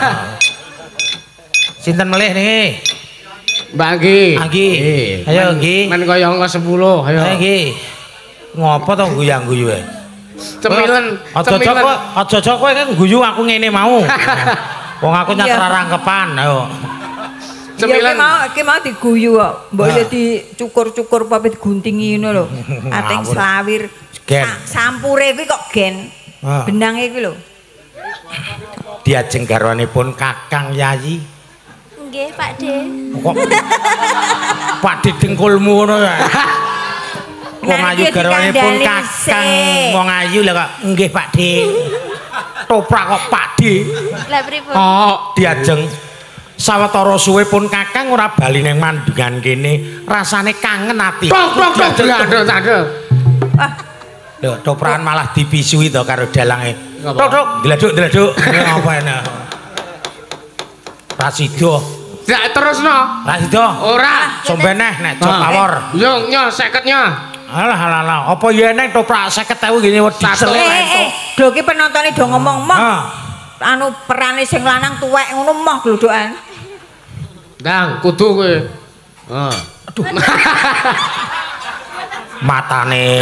Sinten melih niki? Mbak Nggih. Anggi. Ayo Nggih. Men kaya angka sepuluh, ayo. Ayo Nggih. Ngopo to guyang-guyu e? Cemilen, Aja cemilen. kok, aja kowe kan guyu aku ngene mau. Wong aku nyatra rangkepan, ayo. Ya ki Cemilen. mau ki mau diguyu kok. Mbok ya dicukur-cukur apa diguntingi ngono lho. Ating Ngawur. slawir. Gen. Sa- Sampure kuwi kok gen. Ah. Benange kuwi lho. Diajeng garwanipun Kakang Yayi. Nggih, Pak De. Kok Pak dengkulmu ngono ya. Wong Nah, ayu dia garwanipun dikandani Kakang sik. wong ayu lho kok nggih Pak De. Toprak kok Pak De. Lah pripun? Oh, Diajeng sawetara suwe pun Kakang ora bali ning mandungan kene, rasane kangen ati. tok tok tok aduh aduh. Ah, Lho, toprakan malah dipisui to karo dalange. Ngapa? Tok tok, gleduk gleduk. Apa enak. Rasido, Dak terusno. Rasido. Ora. Sombeneh nek jok pawor. Yo nyo seketnya. Alah alah alah, apa ya nek toprak seket ewu gini wedi Satu. selek. eh eh, lho ki penontone do ngomong moh. Ah. Anu perane sing lanang tuwek ngono moh glodokan. Ndang kudu kowe. Heeh. Matane.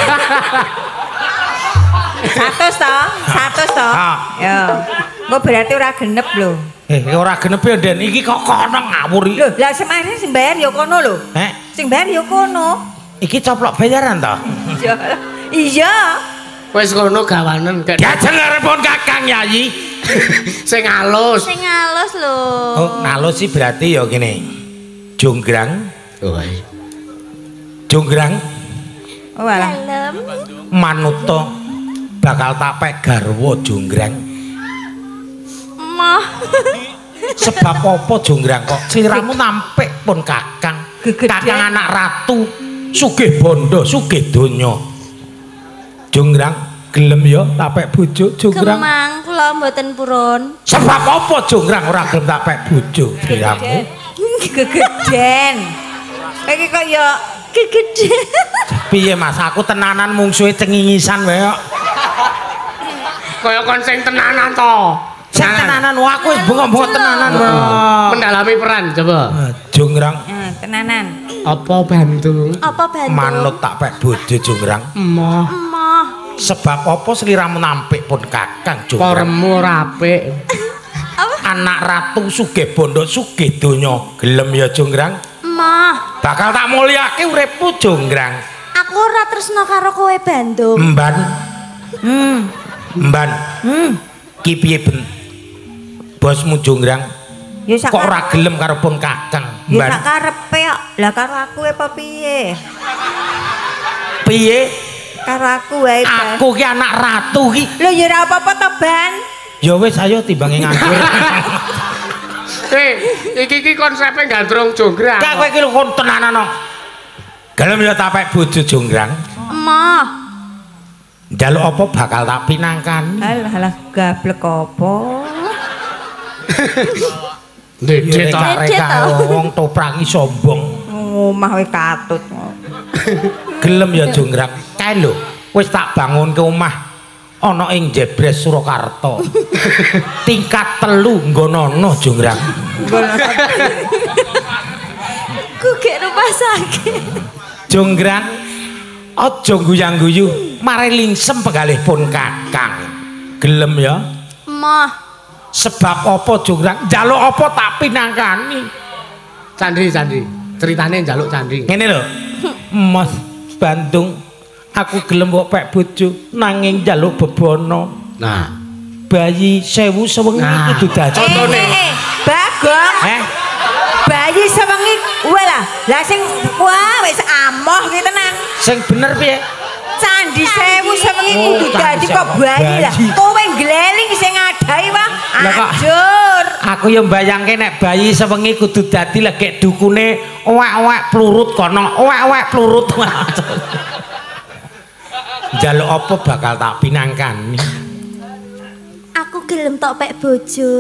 Satu to, satu to. Ah. Ya. Engko berarti ora genep lho. Eh, ora genep ya Den, iki kok kono ngawur iki. Lho, lah semane sing bayar ya kono lho. Eh, Sing bayar ya kono. iki coplok bayaran to? Iya. Iya. Wis ngono gawanen kek. Diajeng arepun Kakang Yayi. Sing halus. Sing halus lho. Oh, nalus sih berarti ya gini. Jonggrang, Oh, iya. jonggrang. Oh alah. Dalem. manuta bakal tak pek garwa Jonggrang. Mah. Sebab apa Jonggrang kok sliramu nampik pun Kakang. Kakang anak ratu, sugih bondo, sugih donya. Jonggrang gelem ya tak pek bojo Jonggrang. Kemang kula mboten purun. Sebab apa Jonggrang ora gelem tak pek bojo sliramu? Gegeden. Iki kok ya Gegeden. Piye Mas, aku tenanan mungsuhe cengingisan wae kok. Kaya kon sing tenanan to. Sing tenanan wah aku wis bengok-bengok tenanan. Mendalami peran coba. Jonggrang. Nah, tenanan. Apa Bandung? Apa Bandung? Manut tak pek bojo Jonggrang. Emoh. Emoh. Sebab apa sliramu nampik pun Kakang Jonggrang. Koremu ora apik. Anak ratu sugih bondo sugih donya. Gelem ya Jonggrang? Emoh. Bakal tak mulyake uripmu Jonggrang. Aku ora tresna karo kowe Bandung. Mban. Hmm. Mban. Hmm. Ki piye ben? Bosmu Jonggrang. Ya sak Kok ora gelem karo pun Kakang. Ya Mban. sak karepe kok. Lah karo aku apa piye? Piye? Karo aku wae. Ban. Aku ki anak ratu ki. Lho ya ora apa-apa to, Ban. Ya wis ayo timbange nganggur. Eh, iki iki konsepe gandrung Jonggrang. Kak kowe iki lho kon tenanan kok. Gelem ya tak pek bojo Jonggrang. Emoh. Njaluk apa bakal tak pinangkani. Alah alah gablek apa? Dedek to. Reka wong toprangi sombong. Omah wae katut. Gelem ya Jonggrang. Kae lho, wis tak bangunke omah ana ing Jebres Surakarta. Tingkat telu nggono Jonggrang. Ku gek rumah sakit. Jonggrang aja guyang-guyu mare lingsem penggalih pun Kakang. Gelem ya? Emoh. Sebab apa Jonggrang? Njaluk apa tak pinangkani. Candri, Candri. Ceritane njaluk Candri. Ngene lho. Mas Bandung, aku gelem kok pek bojo nanging njaluk bebono. Nah, Bayi sewu sewengi Nah. kudu dadi. Contone. Eh, eh, Bagong. Eh, Bayi sewengi kowe lah. Lah sing wah wis amoh ki tenan. sing bener piye? Candi sewu sewengi Oh, kudu candi dadi kok sewu. bayi lah. Bayi. Kowe ngleling sing ngadai wah. Lah kok- Ajur. Aku yang bayangke nek bayi sewengi kudu dadi lek dukune owek-owek plurut kono, owek-owek plurut. Njaluk apa bakal tak pinangkani. Aku gelem tok pek bojo.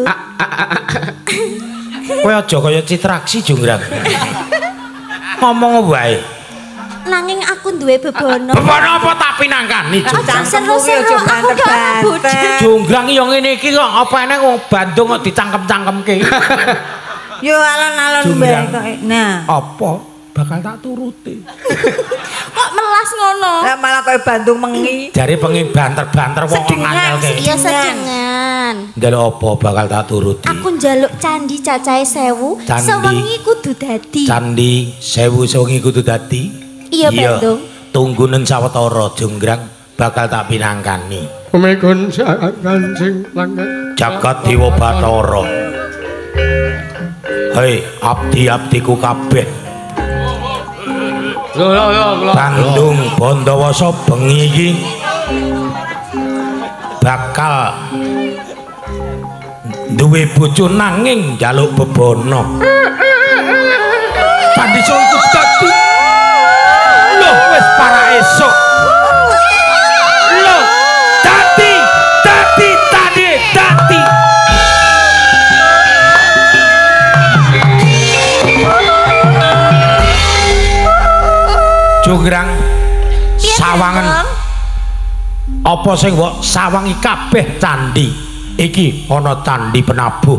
Kowe aja kaya Citraksi Jonggrang. Ngomong wae. Nanging aku duwe bebono. Bebono apa tak pinangkani Jonggrang? Seru-seru aku gak bojo. Jonggrang yo ngene iki kok apa eneng wong Bandung kok dicangkem-cangkemke. Yo alon-alon bae Jonggrang. kok. Nah, Apa bakal tak turuti. Kok melas ngono? lah malah kowe Bandung mengi. Jare pengen banter-banter wong Sedengan, nganyelke. Iya sedengan. Njaluk apa bakal tak turuti. Aku njaluk candi cacahe sewu, Candi. sewengi kudu dadi. Candi sewu sewengi kudu dadi. Iya, Bandung. Tunggunen sawetara Jonggrang bakal tak pinangkani. Kumegon sakan sing langit. Jagat Dewa Bathara. Hei, abdi-abdiku kabeh. Lho lho lho lho. Bandung Bandawasa bengi iki bakal duwe bojo nanging njaluk bebono. Pandisa iku dadi. Loh, wis para esuk. Loh, dadi, dadi, dadi, dadi. Jonggrang sawangen apa sing mbok sawangi kabeh candi iki ana candi penabuh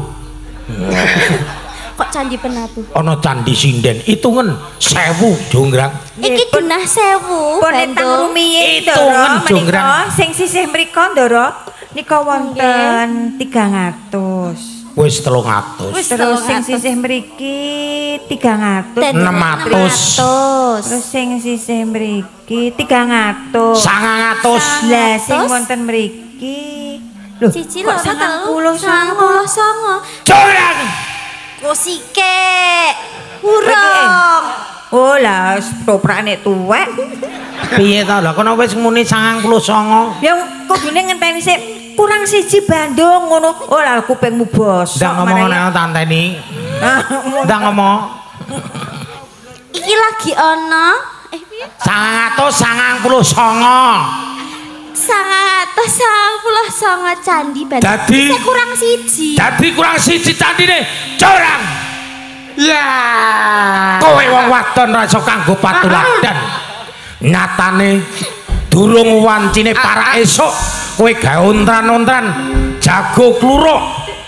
Kok candi penabuh? ana candi sinden itungen sewu Jonggrang Iki genah sewu, Pun tang Bandung. rumiyin Hitungan, Ndara Jonggrang. menika sing sisih mriku Ndara nika wonten tigang atus. wis telung atus Wis Terus sing telung atus. sisih mriki tigang atus. Dan enam atus. Terus sing sisih mriki tigang atus. sangang atus Lah sing Terus? wonten mriki lho Siji kok loro sangang telu puluh sangang songo. puluh songo. Jonggrang Kosike. Urung. Oh lah, toprakne tuwek. Piye ta lho kono wis muni sangang puluh songo. Ya kudune ngenteni sik kurang siji Bandung ngono. Oh lah kupingmu bosok. Ndak ngomong nek tanteni. Ndak ngomong. Iki lagi ana eh piye? seratus sangang puluh songo. seratus sangang puluh songo candi Bandung. Dadi kurang siji. Dadi kurang siji candine curang. Ya. Kowe wong wadon ra iso kanggo patuladan. Nyatane durung wancine para esuk kowe gawe ontran-ontran jago kluruk.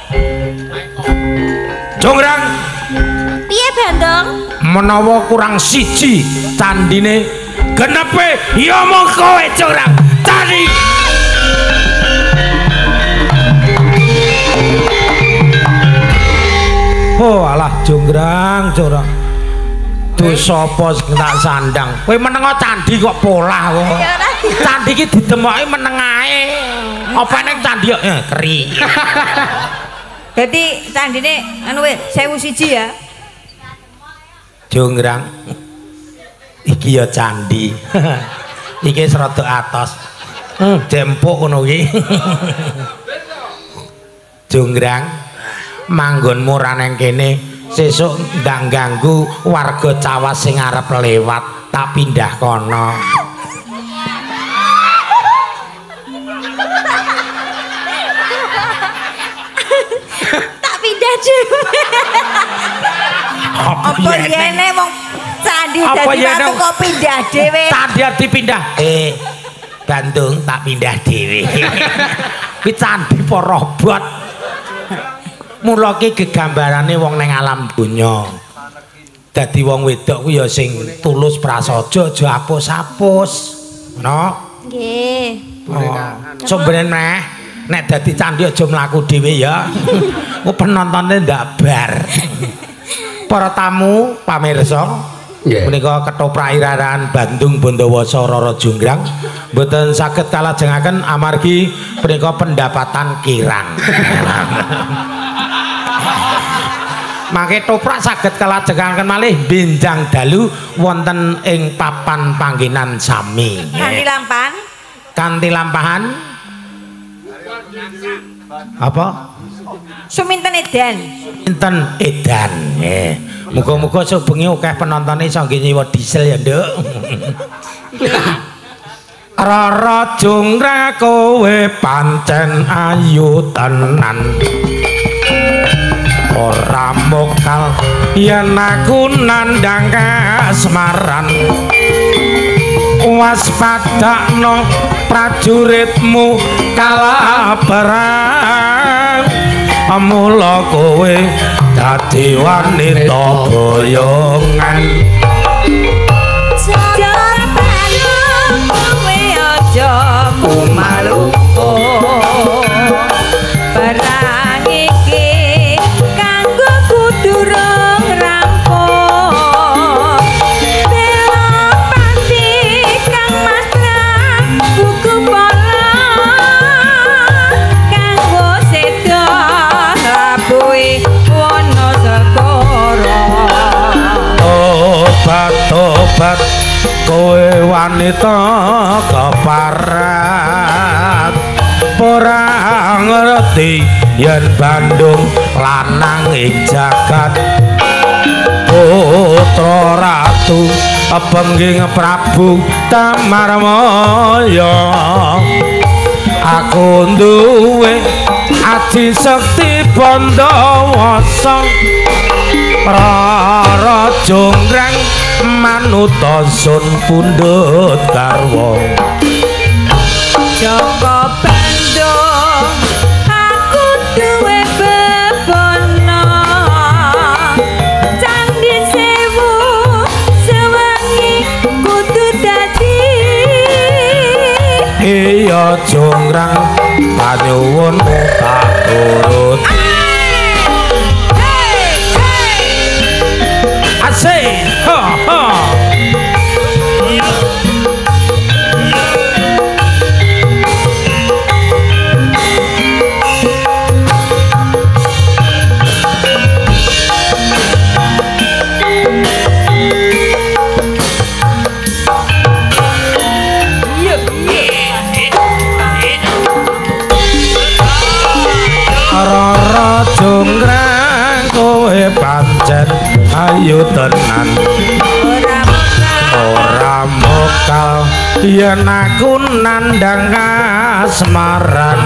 Jongrang. Piye Bandung? Menawa kurang siji candine genepe ya mong kowe curang. Candi. Oh alah Jonggrang curang. Duh sapa sing tak sandang. Kowe menengo candi kok polah kok. Candi iki didemoki meneng ae. Apa ning candi kok eh, keri. Dadi candine anu we sewu siji ya. Jonggrang. Iki ya candi. Iki serada atos. Hmm, jempuk ngono iki. Jonggrang manggonmu ra nang kene sesuk ndak ganggu warga Cawas sing arep lewat tak pindah kono. Tak pindah dhewe. Apa yene wong candi dadi watu kok pindah dhewe. Candi dipindah. Eh Bandung tak pindah dhewe. Kuwi candi apa robot? Mula ki gegambarane wong ning alam donya. Dadi wong wedok ku ya sing tulus prasaja aja apus-apus. No? Nggih. Oh. Sumberen meh nek dadi candi aja mlaku dhewe ya. Ku penontone ndak bar. Para tamu pamirsa Yeah. menika ketoprak iraran Bandung Bondowasa Rara Jonggrang mboten saged kalajengaken amargi menika pendapatan kirang. Mangke toprak saged kalajengaken malih benjang dalu wonten ing papan panggenan sami. Kanthi lampan. Kanthi lampahan. Apa? Suminten edan. Sinten edan. Nggih. Muga-muga sebengi akeh penontone iso nggih nyewa diesel ya, Nduk. Rara Jonggrang kowe pancen ayu tenan. Ora mokal yen aku nandhang kasmaran. Waspadakno prajuritmu kalabaran. Mula kowe dadi wanita boyongan. Jan Bandung kowe aja kumaluko. Perang iki kanggo kudurung rampung. Bela pati kang masra buku pola kanggo sedo rabuhi Wonosekara. Obat-obat kowe wanita keparat. Ora ngerti yen Bandung lanang ing jagat. Putra ratu pengging Prabu Tamarmaya. Aku duwe aji sekti Bondowasa. Rara Jonggrang manuta sun pundhut garwa. Joko Bandung aku duwe bebono. Candi sewu sewengi kudu dadi. Iya Jonggrang panyuwun tak turut. Asik. Ha ha. Rara jonggrang kowe pancen ayu tenan ora mokal yen aku nandhang asmaran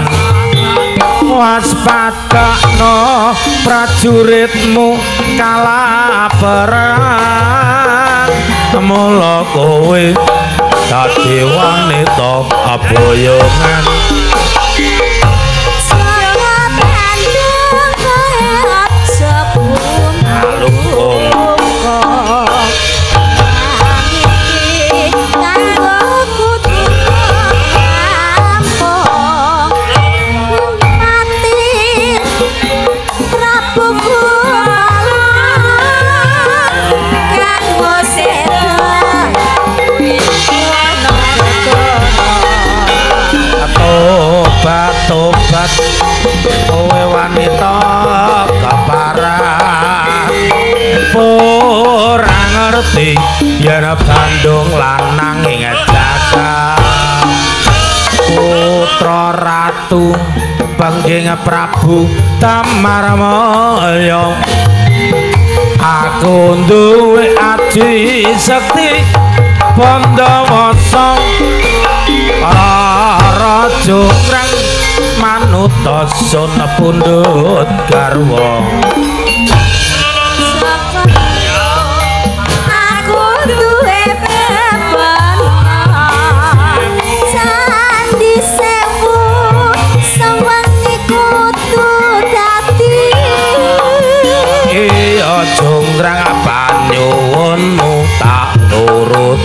waspadakno prajuritmu kalaparan mula kowe dadi wanita aboyongan tobat kowe wanita keparat ora ngerti yen Bandung lanang ing jagat putra ratu pangging Prabu Tamarmaya aku duwe adi sekti Pandawasa para jonggrang manutosana pundhut garwa aku duwe beban candi sewu sawangi kudu dadi iya jonggrang panyuwunmu tak nurut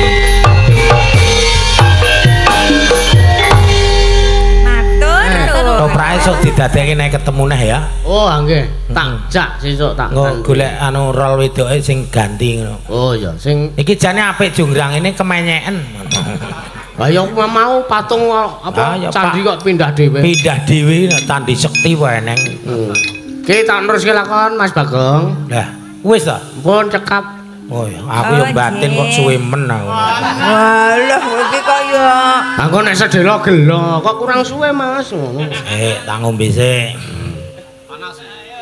Toprae sok didadekne nek ketemu neh ya. Oh, nggih. Tak jak sesuk tak golek anu rol wedoke sing ganti ngono. Oh iya, sing iki jane apik jonggrang ini kemenyeken. Lah ya mau patung apa ah, candi kok pindah dhewe. Pindah dhewe candi sekti wae neng. Hmm. Ki tak neruske lakon Mas Bagong. Lah, wis ta? Pun cekap. Oh ya, aku yo batin kok suwe men aku. Walah, iki kok ya. Aku nek sedelo gelo, kok kurang suwe Mas ngono. Eh, tak ngombe sik. Panas.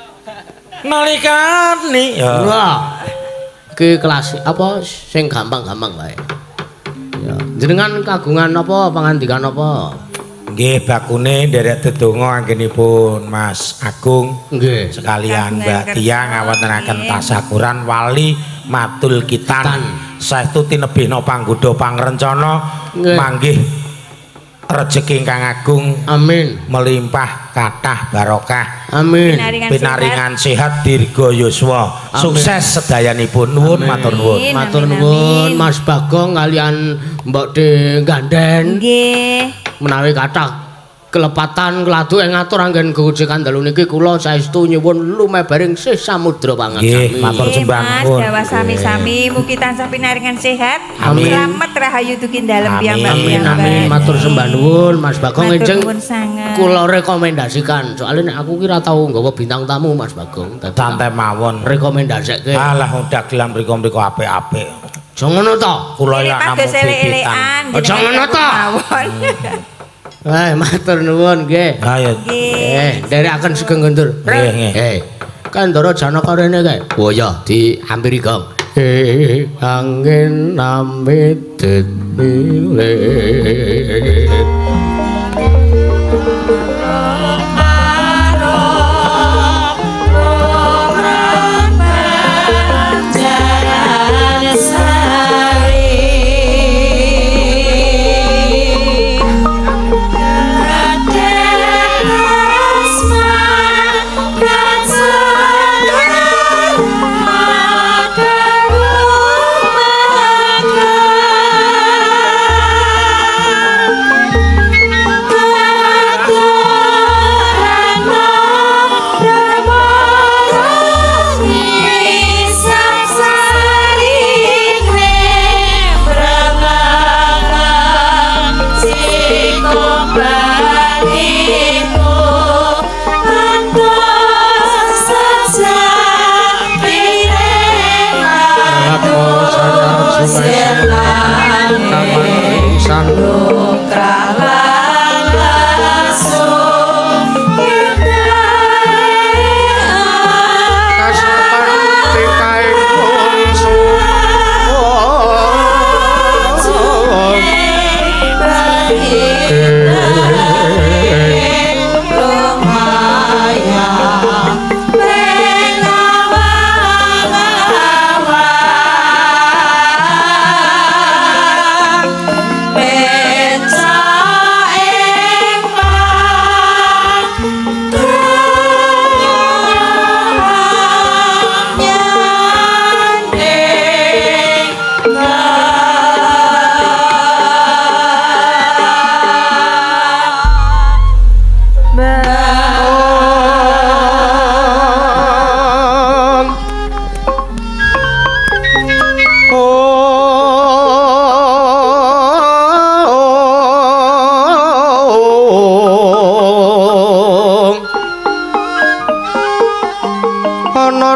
Nalikane ya. Wah. Iki kelas apa sing gampang-gampang wae. Ya, jenengan kagungan apa pangandikan apa? Nggih bakune nderek dedonga anggenipun Mas Agung. Nggih. Sekalian Mbak Tia ngawontenaken tasyakuran wali matul kitan saestu tinebihna panggoda pangrencana manggih rejeki ingkang agung amin melimpah kathah barokah amin pinaringan sehat dirga yuswa sukses sedayanipun nuwun matur nuwun matur nuwun Mas Bagong kalian Mbok De Ganden nggih menawi kathah kelepatan keladu ing ngatur anggen gojekan dalu niki kula saestu nyuwun lumebaring sih samudra pangangkami. Nggih, matur sembah nuwun. Mas dawa sami-sami mugi tansah pinaringan sehat. Amin. Selamat rahayu dugi dalem piyambak. Amin amin matur sembah nuwun Mas Bagong enjing sanget. kula rekomendasikan. Soalnya nek aku kira tau nggawa bintang tamu Mas Bagong. Dadi santai mawon. Rekomendasike. Alah udah gelam mriku-mriku apik-apik. Aja ngono to. Kula ya namung elekan. Aja ngono to. Eh, matur nuwun nggih. Ha ya. Eh, nderekaken Sugeng Guntur. Nggih, nggih. Eh, Kandara Janaka rene kae. Oh ya, diampiri gong. Eh, angin amit milet.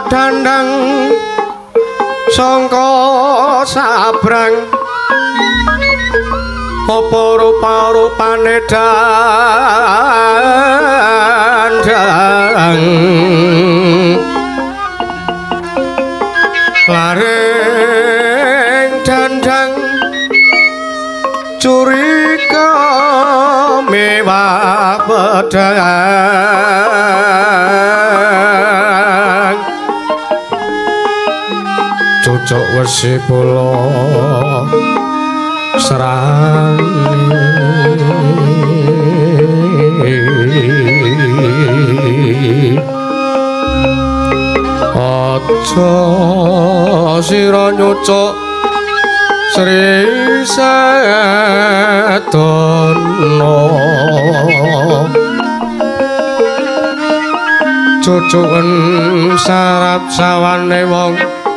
dandang sangka sabrang apa rupa-rupane dandang laring dandang curiga mewah pedang cucuk wesi kula serani aja sira nyucuk Sri Setono cucuken sarap sawane wong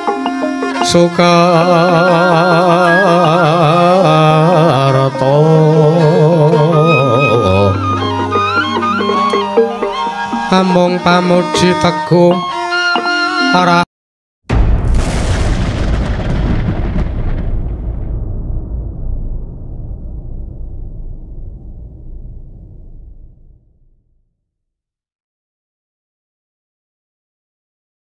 Sukarto amung pamuji teguh ora